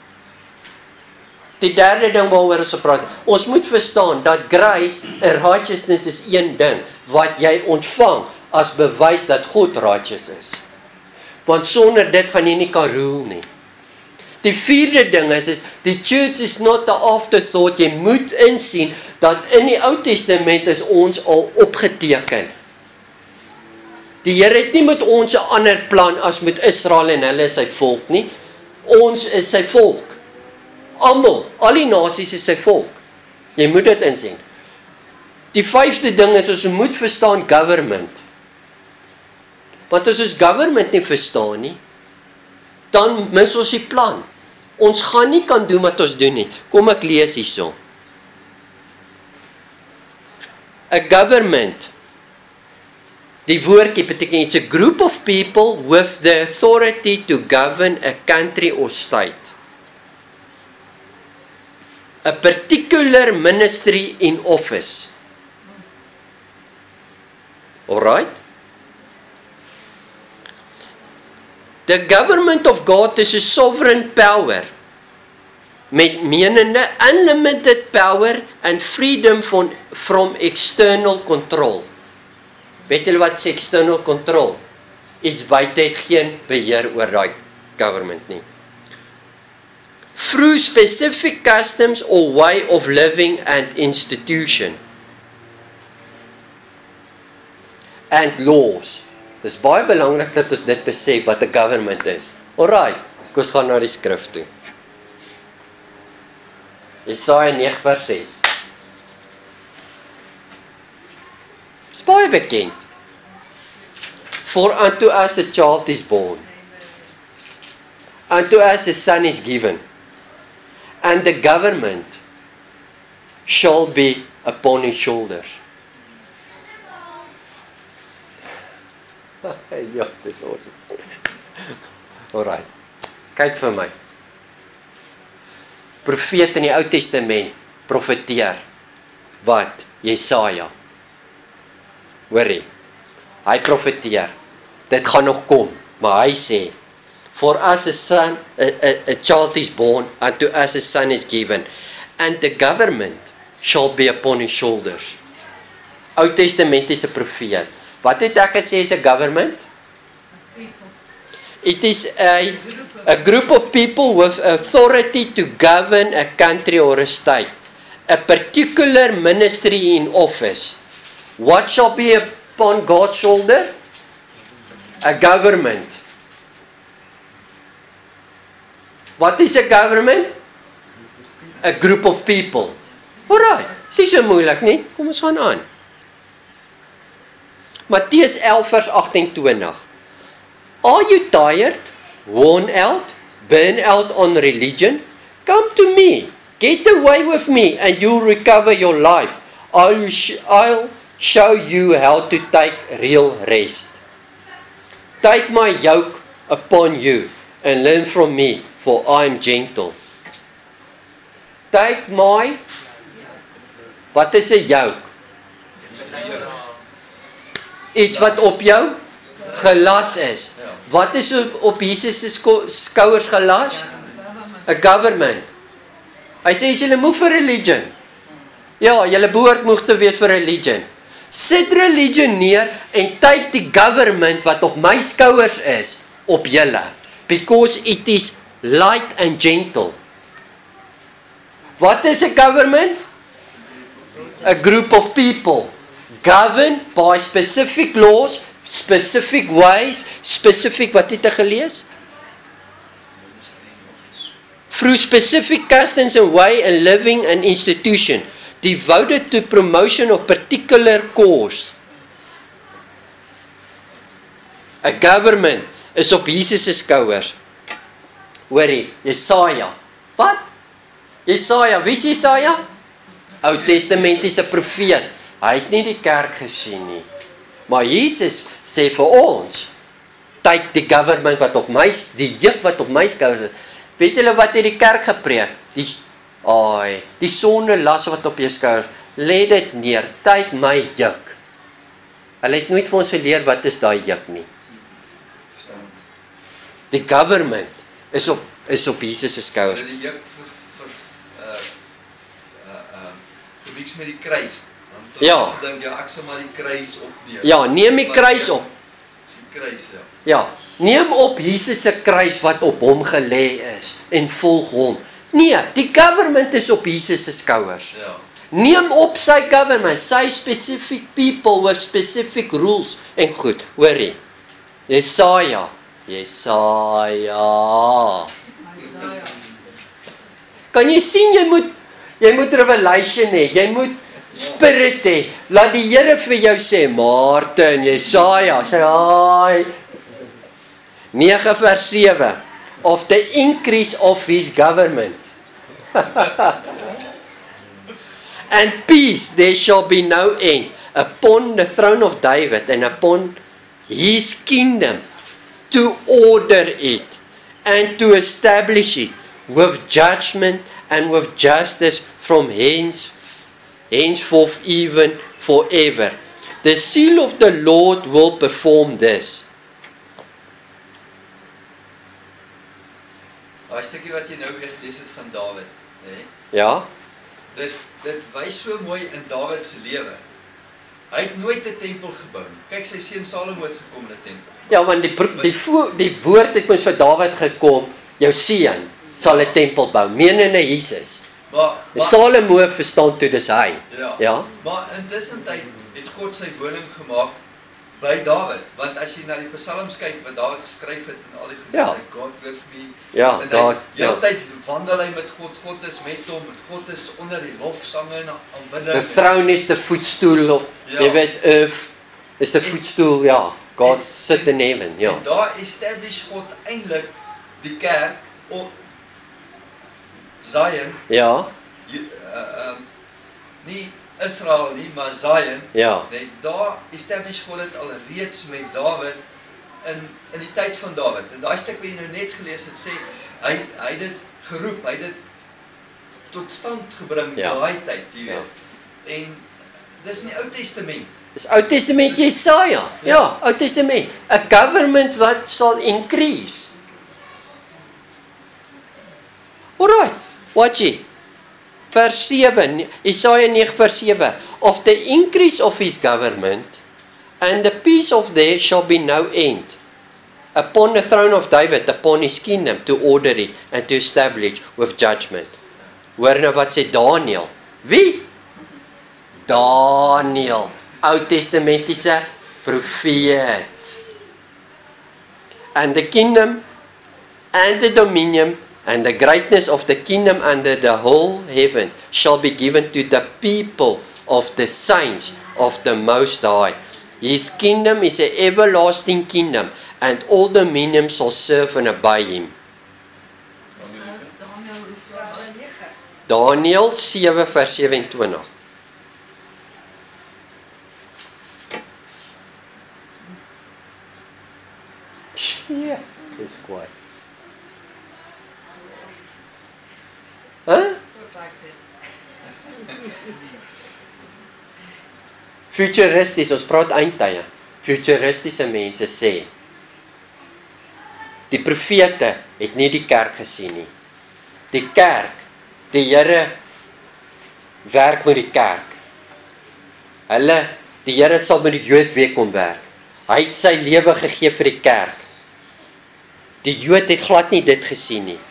Die derde ding waaroor ons praat, ons moet verstaan, dat grace en righteousness is een ding, wat jy ontvang, as bewys dat God righteous is. Want sonder dit gaan jy nie kan rule nie. Die vierde ding is, is, die church is not the afterthought, jy moet insien, dat in die Ou Testament is ons al opgeteken. Die Here het nie met ons 'n ander plan as met Israel en hulle is sy volk nie. Ons is sy volk. Almal, al die nasies is sy volk. Jy moet dit insien. Die vyfde ding is, ons moet verstaan government. Want as ons government nie verstaan nie, dan mis ons die plan. Ons gaan nie kan doen wat ons doen nie. Kom ek lees hierso. A government, die woordjie beteken, it's a group of people with the authority to govern a country or state. A particular ministry in office. Alright? The government of God is a sovereign power, met menende unlimited power and freedom from, from external control. Weet julle wat is external control? Iets buite het geen beheer oor daai government nie. Through specific customs or way of living and institution. And laws. Dis baie belangrik dat ons dit besef wat 'n government is. Alright, kom ons gaan na die skrif toe. Jesaja nege vers ses. Dis baie bekend. For unto us a child is born. Unto us a son is given. And the government shall be upon his shoulders. Ja, dis awesome. Alright, kyk vir my. Profeet in die Ou Testament profeteer. Wat? Jesaja. Hoorie, hy profeteer. Dit gaan nog kom, maar hy sê, for us a son, a, a, a child is born, unto us a son is given, and the government shall be upon his shoulders. Ou Testamentiese profeet. Wat het ek gesê is 'n government? It is a, a group of people with authority to govern a country or a state. A particular ministry in office. What shall be upon God's shoulder? A government. What is a government? A group of people. Alright, dis so moeilik nie? Kom ons gaan aan. Matteus elf vers agt en twintig. Are you tired, worn out, burn out on religion? Come to me, get away with me, and you'll recover your life. I'll, sh I'll show you how to take real rest. Take my yoke upon you, and learn from me, for I am gentle. Take my, wat is 'n yoke? Iets wat op jou gelas is. Wat is op, op Jesus se skouers gelas? A government. Hy sê, julle moeg vir religion. Ja, julle behoort moeg te wees vir religion. Sit religion neer en take die government wat op my skouers is, op julle. Because it is light and gentle. Wat is a government? A group of people governed by specific laws specific ways, specific, wat het jy gelees? Through specific customs and way and living and institution, devoted to promotion of particular cause. A government is op Jesus se skouers. Hoorie, Jesaja. Wat? Jesaja, wie is Jesaja? Ou Testamentiese profeet. Hy het nie die kerk gesien nie. Maar Jesus sê vir ons, tyd die government wat op my, die juk wat op my skouers is. Weet julle wat het die kerk gepreek? Die, ai, die sonde las wat op jou skouers, lê dit neer, tyd my juk. Hulle het nooit vir ons geleer wat is daai juk nie. Die government is op, is op Jesus se skouers. Die juk vir, vir, uh, uh, uh, vir niks met die kruis. Want ja. Dan dink jy, ek sal maar die kruis opneem. Ja, neem die kruis op. Dis die kruis, ja. Ja, neem op Jesus se kruis wat op hom gelê is en volg hom. Nee, die government is op Jesus se skouers. Ja. Neem op sy government, sy specific people with specific rules en goed, hoorie. Jesaja, Jesaja. Kan jy sien, jy moet, jy moet revelation hê, jy moet spirit hê. Laat die Here vir jou sê, Martin, Jesaja, sê, ai. nege vers sewe, of the increase of his government. And peace there shall be no end upon the throne of David and upon his kingdom, to order it and to establish it with judgment and with justice from hence, henceforth even forever. The seal of the Lord will perform this. Daai stukkie wat jy nou weer gelees het van Dawid, hè? Ja? Dit dit wys so mooi in Dawid se lewe. Hy het nooit 'n tempel gebou nie. Kyk, sy seun Salomo het gekom met 'n tempel. Ja, want die die vo, die woord het mens vir Dawid gekom, jou seun sal 'n tempel bou, menende Jesus. Maar, maar Salomo verstaan toe dis hy. Ja. Ja? Maar intussen tyd het God sy woning gemaak by Dawid, want as jy na die psalms kyk wat Dawid geskryf het en al die goed, Ja. sê God with me. Ja, en daar, hy ja. heeltyd wandel hy met God, God is met hom, God is onder die lofsange en aanbidding. The throne is the footstool of, Ja. jy weet, earth is the footstool, ja. God sit in heaven, ja. En daar establish God eintlik die kerk op Zion, Ja, jy- uh, um, nie Israel nie, maar Zion. ja, Nee, daar establish God dit al reeds met Dawid in in die tyd van Dawid. En daai stuk wat jy nou net gelees het, sê hy hy het dit geroep, hy het dit tot stand gebring Ja. daai tyd, jy Ja. weet. En dis in die Ou Testament. dis Ou Testament Jesaja, ja, Ou Testament. A government wat sal increase. Alright, watch it. Vers sewe, Jesaja nege vers sewe. Of the increase of his government, and the peace of there shall be no end. Upon the throne of David, upon his kingdom, to order it and to establish with judgment. Hoor nou wat sê Daniel. Wie? Daniel, Ou Testamentiese profeet. And the kingdom and the dominion and the greatness of the kingdom under the whole heaven shall be given to the people of the saints of the Most High. His kingdom is an everlasting kingdom, and all dominion shall serve and obey him. Daniel sewe vers sewe-en-twintig. Ja, dis kwaai. Huh? Futuristies, ons praat eindtye. Futuristiese mense sê, die profete het nie die kerk gesien nie. Die kerk, die Here werk met die kerk. Hulle, die Here sal met die Jood weer kom werk. Hy het sy lewe gegee vir die kerk. Die Jood het glad nie dit gesien nie.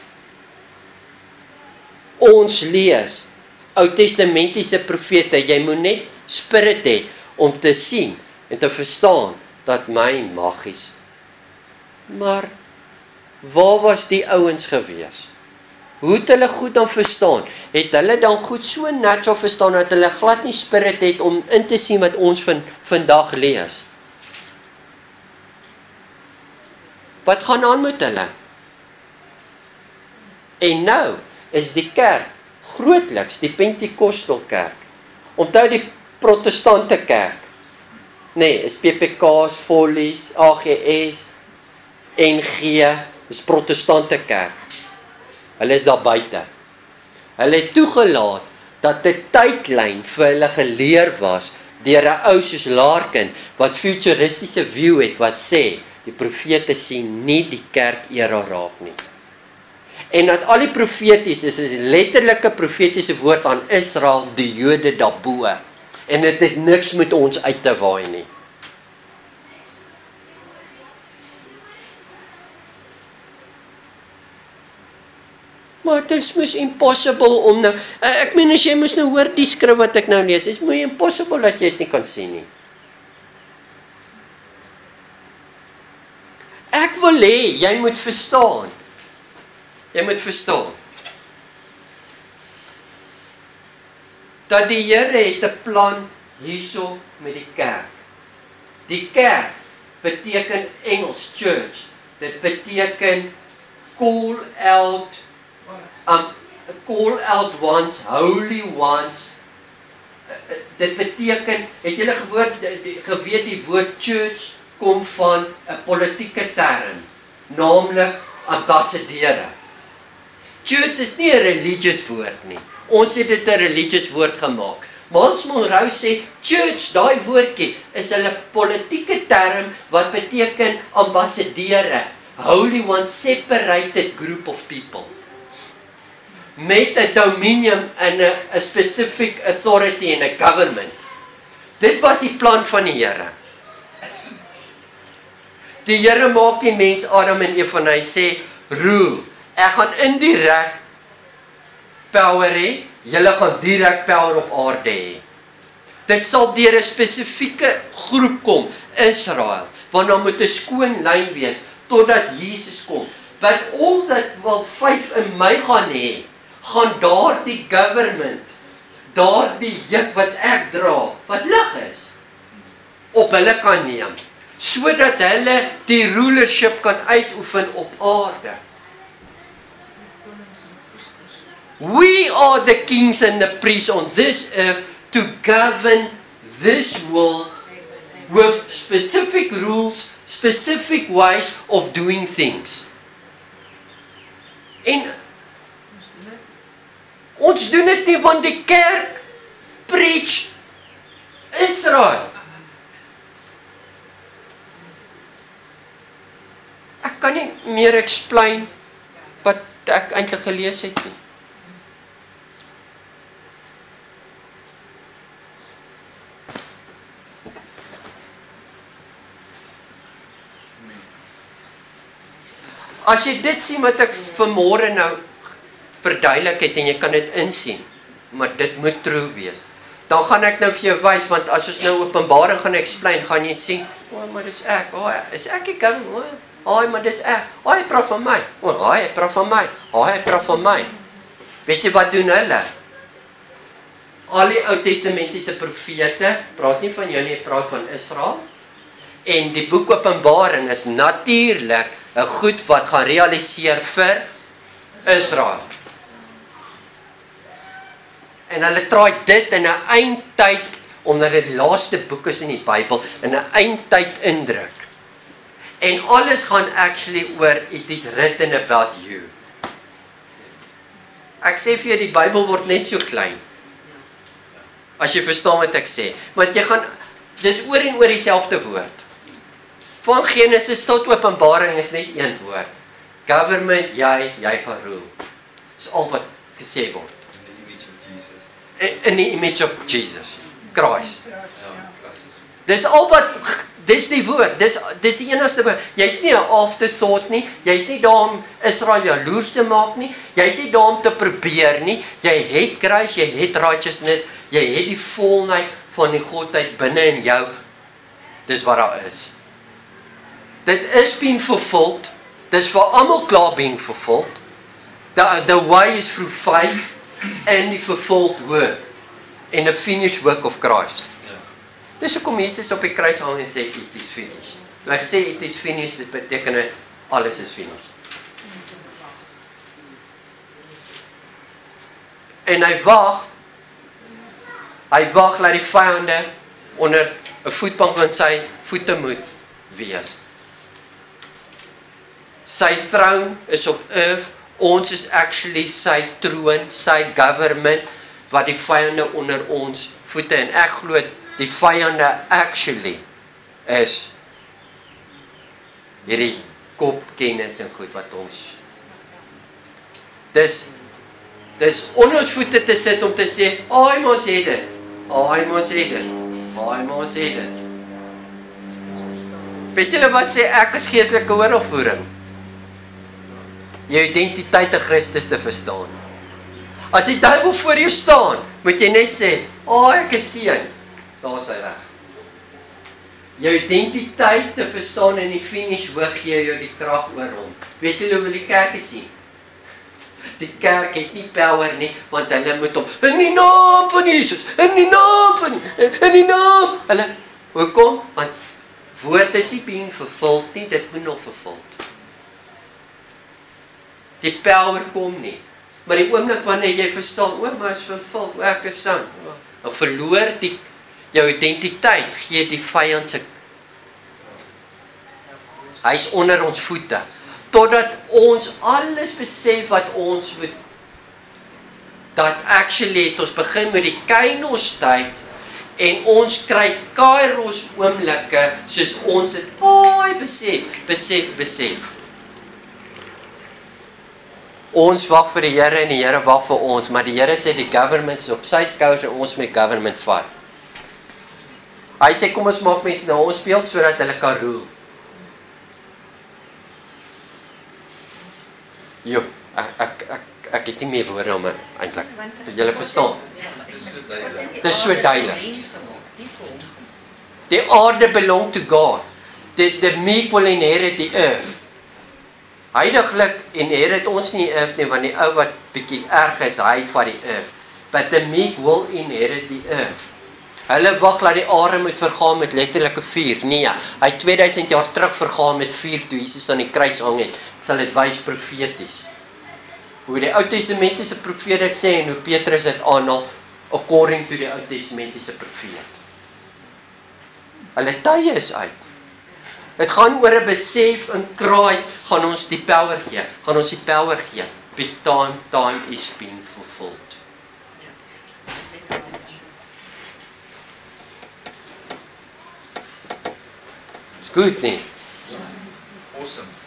Ons lees Ou Testamentiese profete, jy moet net spirit hê om te sien en te verstaan dat my magies. Maar waar was die ouens gewees? Hoe het hulle goed dan verstaan? Het hulle dan goed so natural verstaan dat hulle glad nie spirit het om in te sien wat ons van vandag lees? Wat gaan aan met hulle? En nou is die kerk grootliks die Pentekostal kerk. Onthou die protestante kerk. Nee, is P P K's, Follies, A G S, N G, is protestante kerk. Hulle is daar buite. Hulle het toegelaat dat 'n tydlyn vir hulle geleer was deur 'n ou soos Larkin wat futuristiese view het wat sê die profete sien nie die kerk era raak nie. En dat al die profeties is 'n letterlike profetiese woord aan Israel, die Jode daarbo. En dit het niks met ons uit te waai nie. Maar dit is mos impossible om nou, ek meen as jy mos nou hoor die skrif wat ek nou lees, is mooi impossible dat jy dit nie kan sien nie. Ek wil hê, jy moet verstaan. Jy moet verstaan. Dat die Here het 'n plan hierso met die kerk. Die kerk beteken Engels church. Dit beteken call out um, call out ones, holy ones. Uh, dit beteken, het julle gehoor, geweet die woord church kom van 'n politieke term, naamlik ambassadeure. Church is nie 'n religious woord nie. Ons het dit 'n religious woord gemaak. Miles Monroe sê, church, daai woordjie, is 'n politieke term wat beteken ambassadeure, holy one, separated group of people, met 'n dominion en 'n 'n specific authority en 'n government. Dit was die plan van die Here. Die Here maak die mens Adam en Eva en hy sê, rule. Ek gaan indirek power hê, julle gaan direk power op aarde hê. Dit sal deur 'n spesifieke groep kom, Israel, want dan moet 'n skoon lyn wees totdat Jesus kom. But all that wil vyf in my gaan hê, gaan daardie government, daardie juk wat ek dra, wat lig is, op hulle kan neem, sodat hulle die rulership kan uitoefen op aarde. We are the kings and the priests on this earth to govern this world with specific rules, specific ways of doing things. En ons doen dit nie, want die kerk preach Israel. Ek kan nie meer explain wat ek eintlik gelees het nie. As jy dit sien wat ek vanmôre nou verduidelik het en jy kan dit insien, maar dit moet true wees, dan gaan ek nou vir jou wys, want as ons nou Openbaring gaan explain, gaan jy sien, o, oh, maar dis ek, o, oh, is ek die king, o, oh, maar dis ek, o, oh, hy praat van my, o, oh, hy praat van my, o, oh, hy praat van my. Weet jy wat doen hulle? Al die Ou Testamentiese profete, praat nie van jou nie, praat van Israel, en die boek Openbaring is natuurlik 'n goed wat gaan realiseer vir Israel. En hulle traai dit in 'n eindtyd, omdat dit die laaste boek is in die Bybel, in 'n eindtyd indruk. En alles gaan actually oor, it is written about you. Ek sê vir jou, die Bybel word net so klein, as jy verstaan wat ek sê. Want jy gaan, dis oor en oor dieselfde woord. Van Genesis tot Openbaring is net een woord. Government, jy, jy gaan rule. Dis al wat gesê word. In the image of Jesus. In, in the image of Jesus, Christ. Dis al wat, dis die woord, dis, dis die enigste woord. Jy's nie 'n afterthought nie, jy's nie daar om Israel jaloers te maak nie, jy's nie daar om te probeer nie, jy het grace, jy het righteousness, jy het die volheid van die Godheid binne in jou, dis wat daar is. Dit is being fulfilled. Dit is vir almal klaar being fulfilled. The, the way is through faith and the fulfilled work and the finished work of Christ. Dis hoekom Jesus op die kruis hang en sê, it is finished. Toe hy sê, it is finished, dit beteken dit, alles is finished. En hy wag, hy wag laat die vyande onder 'n voetbank aan sy voete moet wees. Sy throne is op earth, ons is actually sy troon, sy government, wat die vyande onder ons voete, en ek glo die vyande actually is hierdie kopkennis en goed wat ons dis dis onder ons voete te sit om te sê, ai mos het dit, ai mos het dit, ai mos het dit. Weet julle wat sê ek is geestelike oorlogvoering? Jou identiteit in Christus te verstaan. As die duiwel voor jou staan, moet jy net sê, "Ag, ek is seën." Daar is hy reg. Jou identiteit te verstaan in die finish hoog gee jou die krag oor hom. Weet julle hoe die kerk is nie? Die kerk het nie power nie, want hulle moet hom in die naam van Jesus, in die naam van in die naam. Hulle hoekom? Want woord is nie being vervuld nie, dit moet nog vervuld. Die power kom nie. Maar die oomblik wanneer jy verstaan, o, maar is vervuld, o, ek is saam. Dan verloor die jou identiteit, gee die vyand se. Hy is onder ons voete. Totdat ons alles besef wat ons moet, dat actually het ons begin met die kainos tyd, en ons kry kairos oomblikke, soos ons het, oh, besef, besef, besef. Ons wag vir die Here en die Here wag vir ons, maar die Here sê die government is op sy skouers en ons met die government vat. Hy sê kom ons maak mense na ons beeld sodat hulle kan rule. Jo, ek ek ek ek het nie meer woorde om eintlik. Julle verstaan. Dit is so duidelik. Die aarde belong to God. The, the meek will inherit the earth. Heiliglik inherit ons nie earth nie, want die ou wat bietjie erg is, hy vat die earth. But the meek will inherit the earth. Hulle wag laat die aarde moet vergaan met letterlike vuur. Nee, hy tweeduisend jaar terug vergaan met vuur toe Jesus aan die kruis hang het. Ek sal dit wys profeties. Hoe die Ou Testamentiese profeet dit sê en hoe Petrus dit aanhaal according to die Ou Testamentiese profeet. Hulle tye is uit. Dit gaan oor 'n besef in Christ, gaan ons die power gee, gaan ons die power gee. The time, time is being fulfilled. Is goed nie? Awesome.